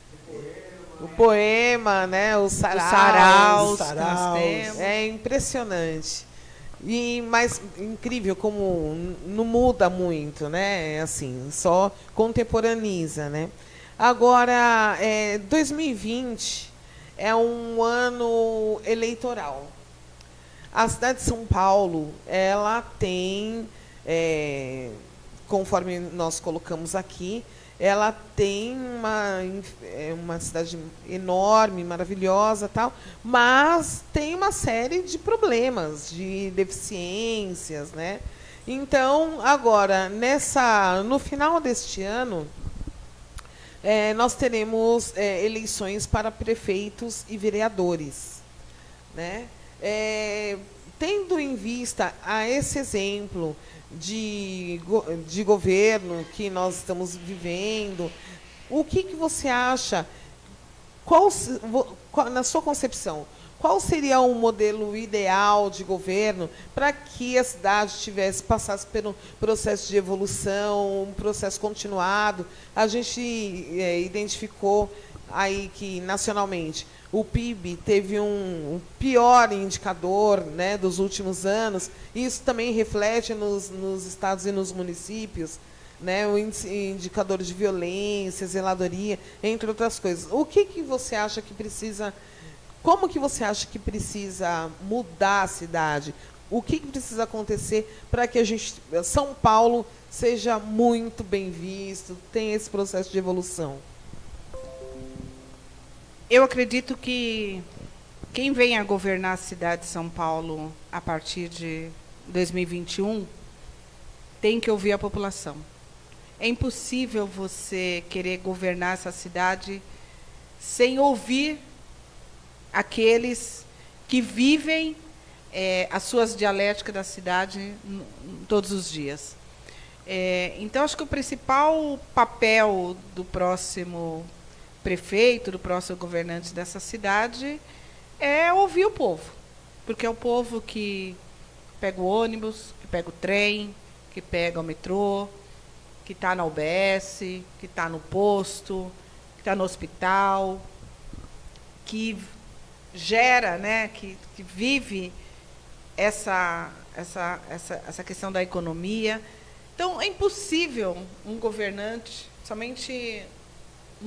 O poema, né? Os saraus. É impressionante. Mas incrível como não muda muito, né? Assim, só contemporaniza, né? Agora, 2020 é um ano eleitoral. A cidade de São Paulo, ela tem, conforme nós colocamos aqui, ela tem uma cidade enorme, maravilhosa, tal, mas tem uma série de problemas, de deficiências, né? Então, agora, no final deste ano, nós teremos eleições para prefeitos e vereadores, né? Tendo em vista a esse exemplo de governo que nós estamos vivendo, o que você acha, na sua concepção, qual seria o modelo ideal de governo para que a cidade passasse pelo processo de evolução, um processo continuado? A gente identificou aí que, nacionalmente, o PIB teve um pior indicador, né, dos últimos anos. Isso também reflete nos estados e nos municípios, né, o indicador de violência, zeladoria, entre outras coisas. O que você acha que precisa... Como que você acha que precisa mudar a cidade? O que precisa acontecer para que São Paulo seja muito bem visto, tenha esse processo de evolução? Eu acredito que quem vem a governar a cidade de São Paulo a partir de 2021 tem que ouvir a população. É impossível você querer governar essa cidade sem ouvir aqueles que vivem as suas dialéticas da cidade todos os dias. Então, acho que o principal papel do próximo prefeito, do próximo governante dessa cidade, é ouvir o povo. Porque é o povo que pega o ônibus, que pega o trem, que pega o metrô, que está na UBS, que está no posto, que está no hospital, que gera, né, que vive essa questão da economia. Então, é impossível um governante, somente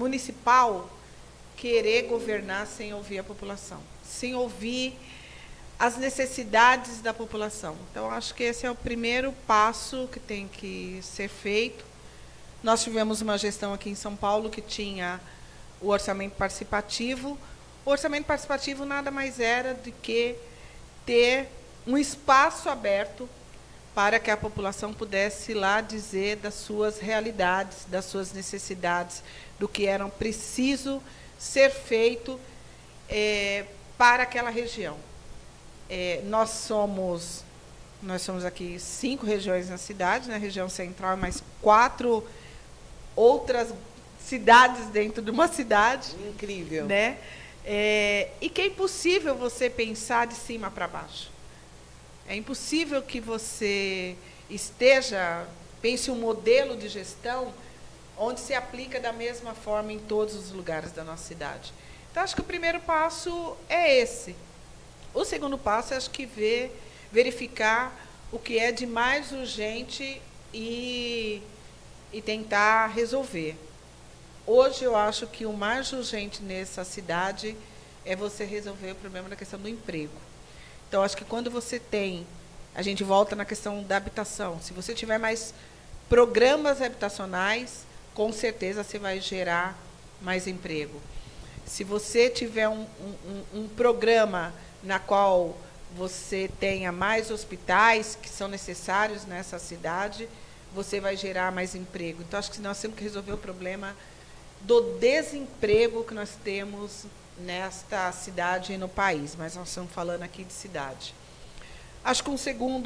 municipal, querer governar sem ouvir a população, sem ouvir as necessidades da população. Então, acho que esse é o primeiro passo que tem que ser feito. Nós tivemos uma gestão aqui em São Paulo que tinha o orçamento participativo. O orçamento participativo nada mais era do que ter um espaço aberto para que a população pudesse ir lá dizer das suas realidades, das suas necessidades, do que era preciso ser feito para aquela região. Nós somos aqui 5 regiões na cidade, na região central, mais 4 outras cidades dentro de uma cidade. Incrível. Né? E que é impossível você pensar de cima para baixo. É impossível que você pense um modelo de gestão onde se aplica da mesma forma em todos os lugares da nossa cidade. Então, acho que o primeiro passo é esse. O segundo passo é, acho que, verificar o que é de mais urgente e tentar resolver. Hoje, eu acho que o mais urgente nessa cidade é você resolver o problema da questão do emprego. Então, acho que quando você a gente volta na questão da habitação. Se você tiver mais programas habitacionais, com certeza você vai gerar mais emprego. Se você tiver um programa na qual você tenha mais hospitais que são necessários nessa cidade, você vai gerar mais emprego. Então, acho que nós temos que resolver o problema do desemprego que nós temos nesta cidade e no país, mas nós estamos falando aqui de cidade. Acho que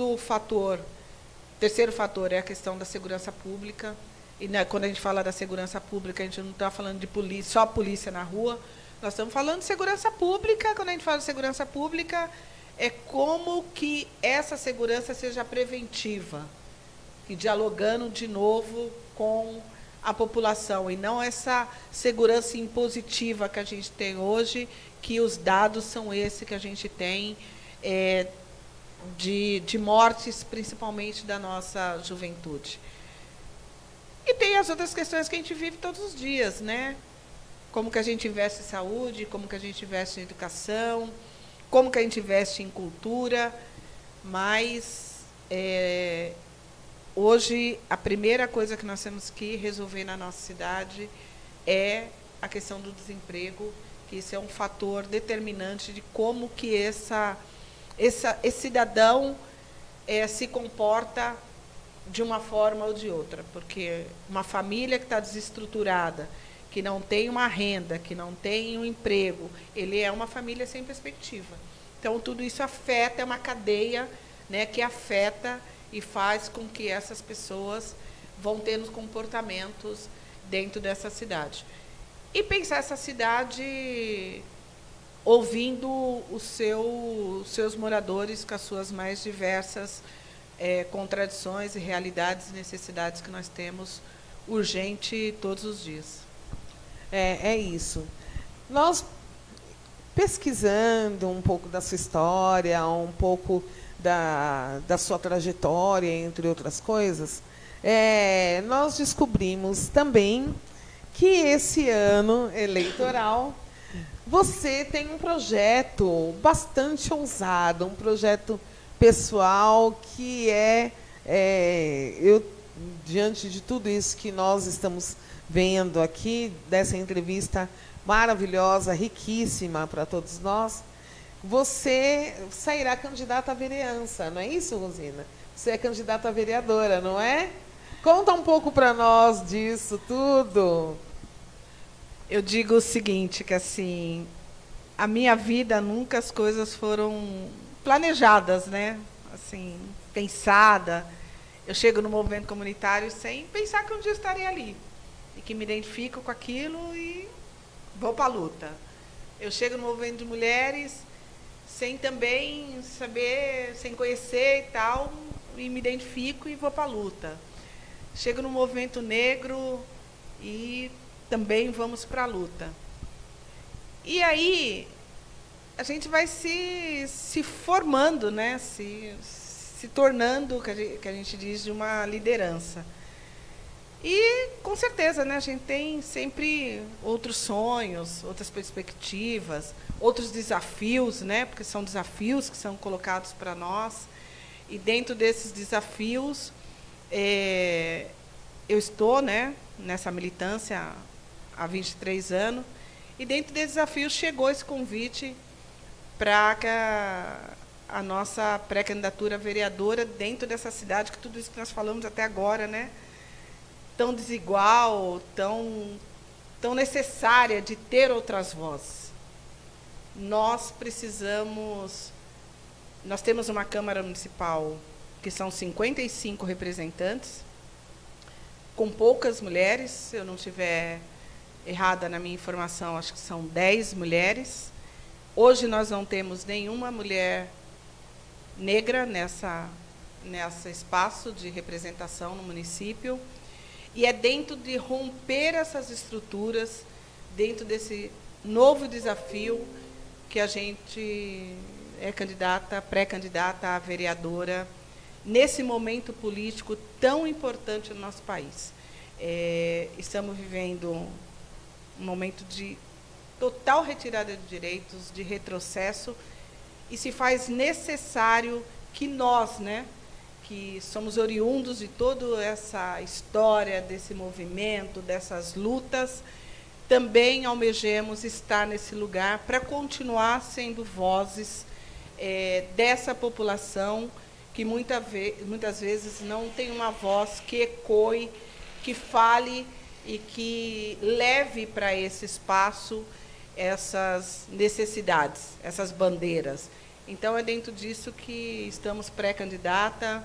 terceiro fator é a questão da segurança pública. E, né, quando a gente fala da segurança pública, a gente não está falando de polícia, só polícia na rua. Nós estamos falando de segurança pública. Quando a gente fala de segurança pública, é como que essa segurança seja preventiva, e dialogando de novo com a população, e não essa segurança impositiva que a gente tem hoje, que os dados são esses que a gente tem de mortes, principalmente da nossa juventude. E tem as outras questões que a gente vive todos os dias, né? Como que a gente investe em saúde, como que a gente investe em educação, como que a gente investe em cultura, mas hoje a primeira coisa que nós temos que resolver na nossa cidade é a questão do desemprego, que isso é um fator determinante de como que esse cidadão se comporta de uma forma ou de outra, porque uma família que está desestruturada, que não tem uma renda, que não tem um emprego, ele é uma família sem perspectiva. Então, tudo isso afeta, é uma cadeia, né, que afeta e faz com que essas pessoas vão tendo comportamentos dentro dessa cidade. E pensar essa cidade ouvindo os seus moradores com as suas mais diversas contradições e realidades e necessidades que nós temos urgente todos os dias. É isso. Nós, pesquisando um pouco da sua história, um pouco da sua trajetória, entre outras coisas, nós descobrimos também que esse ano eleitoral você tem um projeto bastante ousado, um projeto pessoal que diante de tudo isso que nós estamos vendo aqui, dessa entrevista maravilhosa, riquíssima para todos nós, você sairá candidata à vereança, não é isso, Rosina? Você é candidata a vereadora, não é? Conta um pouco para nós disso tudo. Eu digo o seguinte, que assim, a minha vida nunca as coisas foram planejadas, né? Assim, pensada. Eu chego no movimento comunitário sem pensar que um dia eu estarei ali. E que me identifico com aquilo e vou para a luta. Eu chego no movimento de mulheres sem também saber, sem conhecer e tal, e me identifico e vou para a luta. Chego no movimento negro e também vamos para a luta. E aí a gente vai se formando, né? se tornando, que a gente diz, de uma liderança. E, com certeza, né, a gente tem sempre outros sonhos, outras perspectivas, outros desafios, né, porque são desafios que são colocados para nós. E, dentro desses desafios, eu estou, né, nessa militância há 23 anos, e, dentro desses desafios, chegou esse convite para que a nossa pré-candidatura vereadora dentro dessa cidade, que tudo isso que nós falamos até agora, né, tão desigual, tão necessária de ter outras vozes. Nós temos uma Câmara Municipal que são 55 representantes, com poucas mulheres, se eu não estiver errada na minha informação, acho que são 10 mulheres. Hoje nós não temos nenhuma mulher negra nesse espaço de representação no município. E é dentro de romper essas estruturas, dentro desse novo desafio, que a gente é pré-candidata a vereadora, nesse momento político tão importante no nosso país. Estamos vivendo um momento de total retirada de direitos, de retrocesso, e se faz necessário que nós, né, que somos oriundos de toda essa história, desse movimento, dessas lutas, também almejemos estar nesse lugar para continuar sendo vozes dessa população que muitas vezes não tem uma voz que ecoe, que fale e que leve para esse espaço essas necessidades, essas bandeiras. Então, é dentro disso que estamos pré-candidata.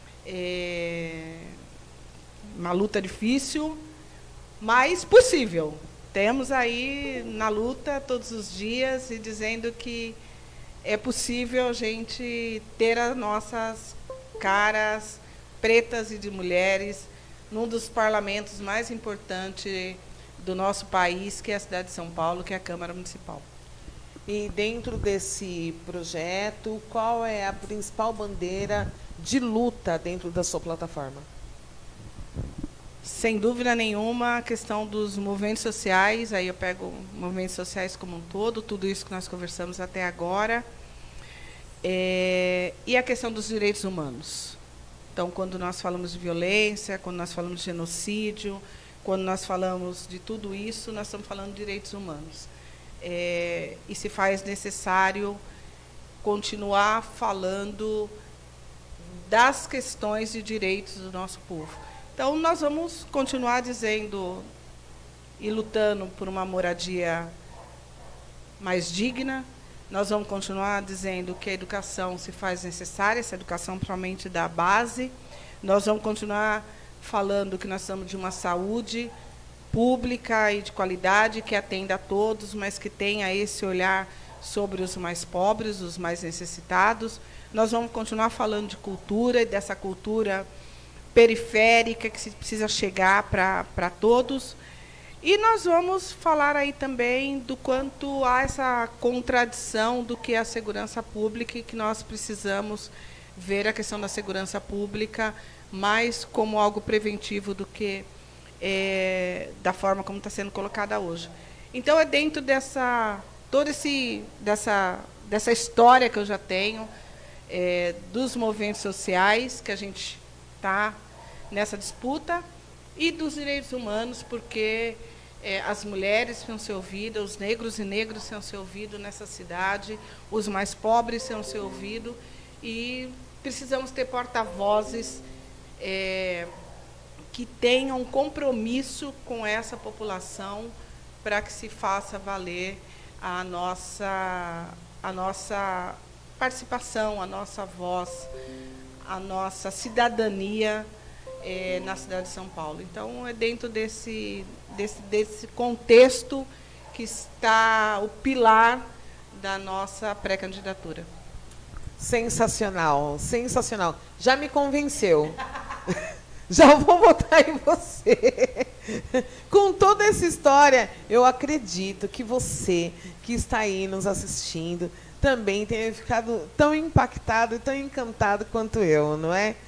Uma luta difícil, mas possível. Temos aí na luta todos os dias e dizendo que é possível a gente ter as nossas caras pretas e de mulheres num dos parlamentos mais importantes do nosso país, que é a cidade de São Paulo, que é a Câmara Municipal. E dentro desse projeto, qual é a principal bandeira de luta dentro da sua plataforma? Sem dúvida nenhuma, a questão dos movimentos sociais, aí eu pego movimentos sociais como um todo, tudo isso que nós conversamos até agora, e a questão dos direitos humanos. Então, quando nós falamos de violência, quando nós falamos de genocídio, quando nós falamos de tudo isso, nós estamos falando de direitos humanos. E se faz necessário continuar falando das questões de direitos do nosso povo. Então, nós vamos continuar dizendo e lutando por uma moradia mais digna. Nós vamos continuar dizendo que a educação se faz necessária, essa educação principalmente da base. Nós vamos continuar falando que nós estamos de uma saúde pública e de qualidade, que atenda a todos, mas que tenha esse olhar sobre os mais pobres, os mais necessitados. Nós vamos continuar falando de cultura, e dessa cultura periférica que se precisa chegar para todos. E nós vamos falar aí também do quanto há essa contradição do que é a segurança pública, e que nós precisamos ver a questão da segurança pública mais como algo preventivo do que da forma como está sendo colocada hoje. Então, é dentro dessa história que eu já tenho, dos movimentos sociais, que a gente está nessa disputa, e dos direitos humanos, porque as mulheres precisam ser ouvidas, os negros e negras precisam ser ouvidos nessa cidade, os mais pobres precisam ser ouvidos, e precisamos ter porta-vozes que tenham compromisso com essa população, para que se faça valer a nossa participação, a nossa voz, a nossa cidadania na cidade de São Paulo. Então, é dentro desse contexto que está o pilar da nossa pré-candidatura. Sensacional, sensacional. Já me convenceu. Já vou votar em você. Com toda essa história, eu acredito que você, que está aí nos assistindo, também tenha ficado tão impactado e tão encantado quanto eu, não é?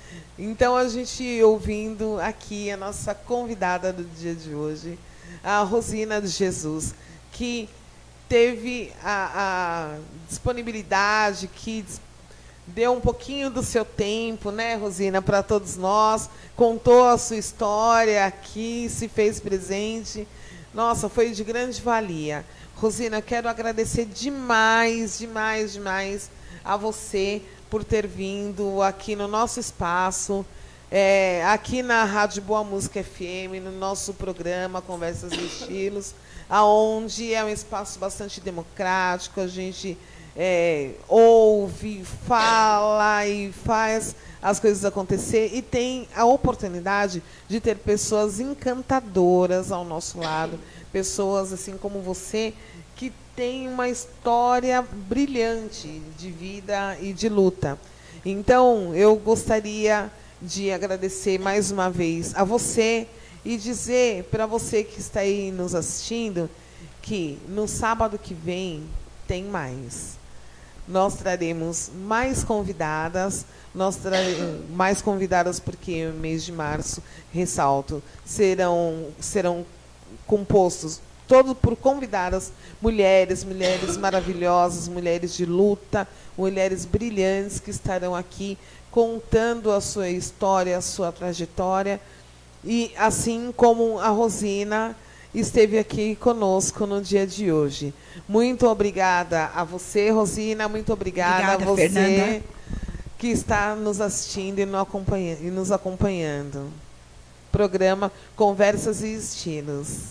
Então, a gente ouvindo aqui a nossa convidada do dia de hoje, a Rosina de Jesus, que teve a disponibilidade, que deu um pouquinho do seu tempo, né, Rosina, para todos nós, contou a sua história aqui, se fez presente. Nossa, foi de grande valia. Rosina, quero agradecer demais, demais, demais a você por ter vindo aqui no nosso espaço, aqui na Rádio Boa Música FM, no nosso programa Conversas e Estilos, aonde é um espaço bastante democrático, a gente ouve, fala e faz as coisas acontecer e tem a oportunidade de ter pessoas encantadoras ao nosso lado, pessoas assim como você, que tem uma história brilhante de vida e de luta. Então, eu gostaria de agradecer mais uma vez a você e dizer para você que está aí nos assistindo que no sábado que vem tem mais. Nós traremos mais convidadas, mais convidadas porque o mês de março, ressalto, serão compostos todo por convidadas, mulheres maravilhosas, mulheres de luta, mulheres brilhantes que estarão aqui contando a sua história, a sua trajetória, e assim como a Rosina esteve aqui conosco no dia de hoje. Muito obrigada a você, Rosina, muito obrigada a você, Fernanda, que está nos assistindo e nos acompanhando. Programa Conversas e Estilos.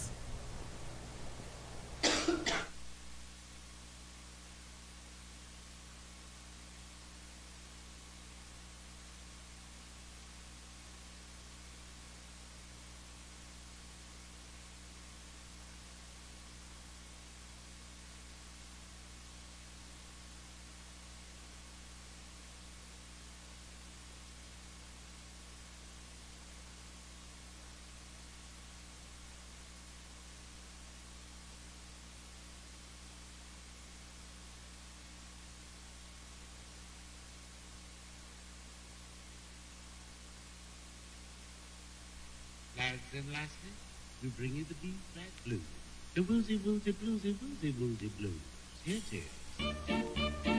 Lads and lasses, we bring you the B-flat blues. The woozy, woozy, bluesy, woozy, woozy blues. Here's it.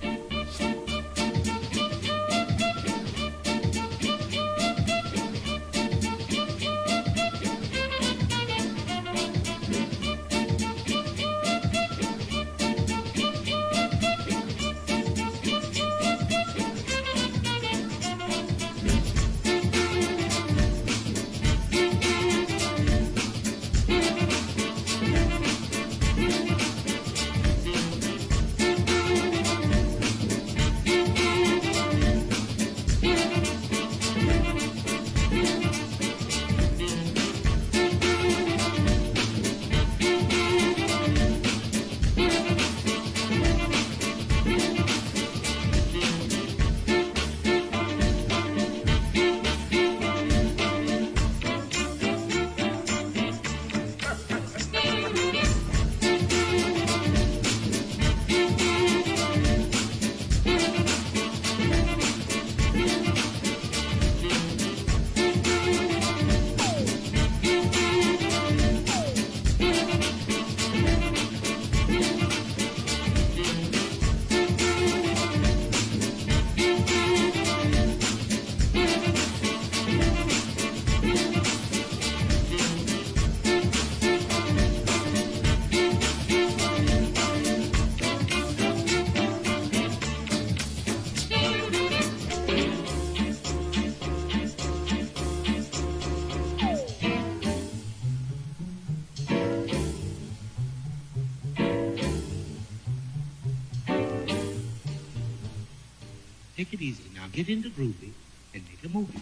Take it easy now. Get into groovy and make a movie.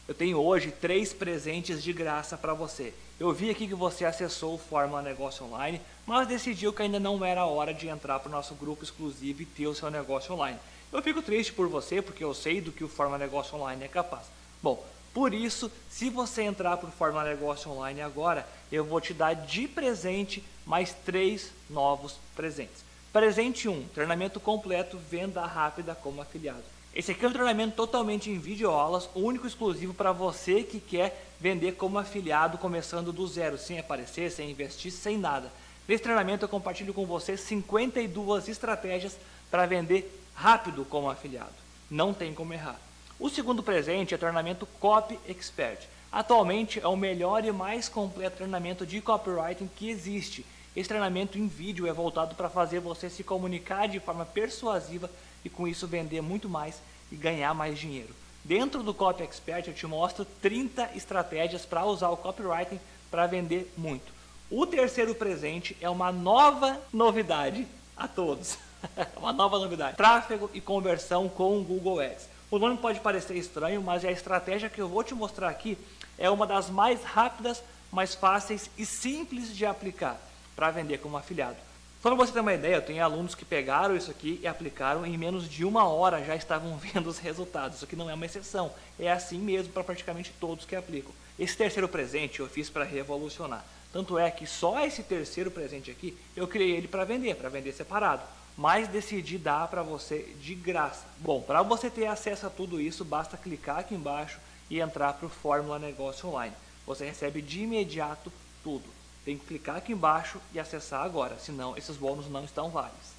Eu tenho hoje 3 presentes de graça para você. Eu vi aqui que você acessou o Fórmula Negócio Online, mas decidiu que ainda não era a hora de entrar para o nosso grupo exclusivo e ter o seu negócio online. Eu fico triste por você, porque eu sei do que o Fórmula Negócio Online é capaz. Bom, por isso, se você entrar para o Fórmula Negócio Online agora, eu vou te dar de presente mais 3 novos presentes. Presente 1, treinamento completo, venda rápida como afiliado. Esse aqui é um treinamento totalmente em videoaulas, único e exclusivo para você que quer vender como afiliado, começando do zero, sem aparecer, sem investir, sem nada. Nesse treinamento eu compartilho com você 52 estratégias para vender rápido como afiliado. Não tem como errar. O segundo presente é o treinamento Copy Expert. Atualmente é o melhor e mais completo treinamento de copywriting que existe. Esse treinamento em vídeo é voltado para fazer você se comunicar de forma persuasiva e com isso vender muito mais e ganhar mais dinheiro. Dentro do Copy Expert eu te mostro 30 estratégias para usar o copywriting para vender muito. O terceiro presente é uma nova novidade a todos. Uma nova novidade. Tráfego e conversão com o Google Ads. O nome pode parecer estranho, mas a estratégia que eu vou te mostrar aqui é uma das mais rápidas, mais fáceis e simples de aplicar para vender como afiliado. Só para você ter uma ideia, eu tenho alunos que pegaram isso aqui e aplicaram em menos de 1 hora, já estavam vendo os resultados. Isso aqui não é uma exceção, é assim mesmo para praticamente todos que aplicam. Esse terceiro presente eu fiz para revolucionar. Tanto é que só esse terceiro presente aqui, eu criei ele para vender separado. Mas decidi dar para você de graça. Bom, para você ter acesso a tudo isso, basta clicar aqui embaixo e entrar para o Fórmula Negócio Online. Você recebe de imediato tudo. Tem que clicar aqui embaixo e acessar agora, senão esses bônus não estão válidos.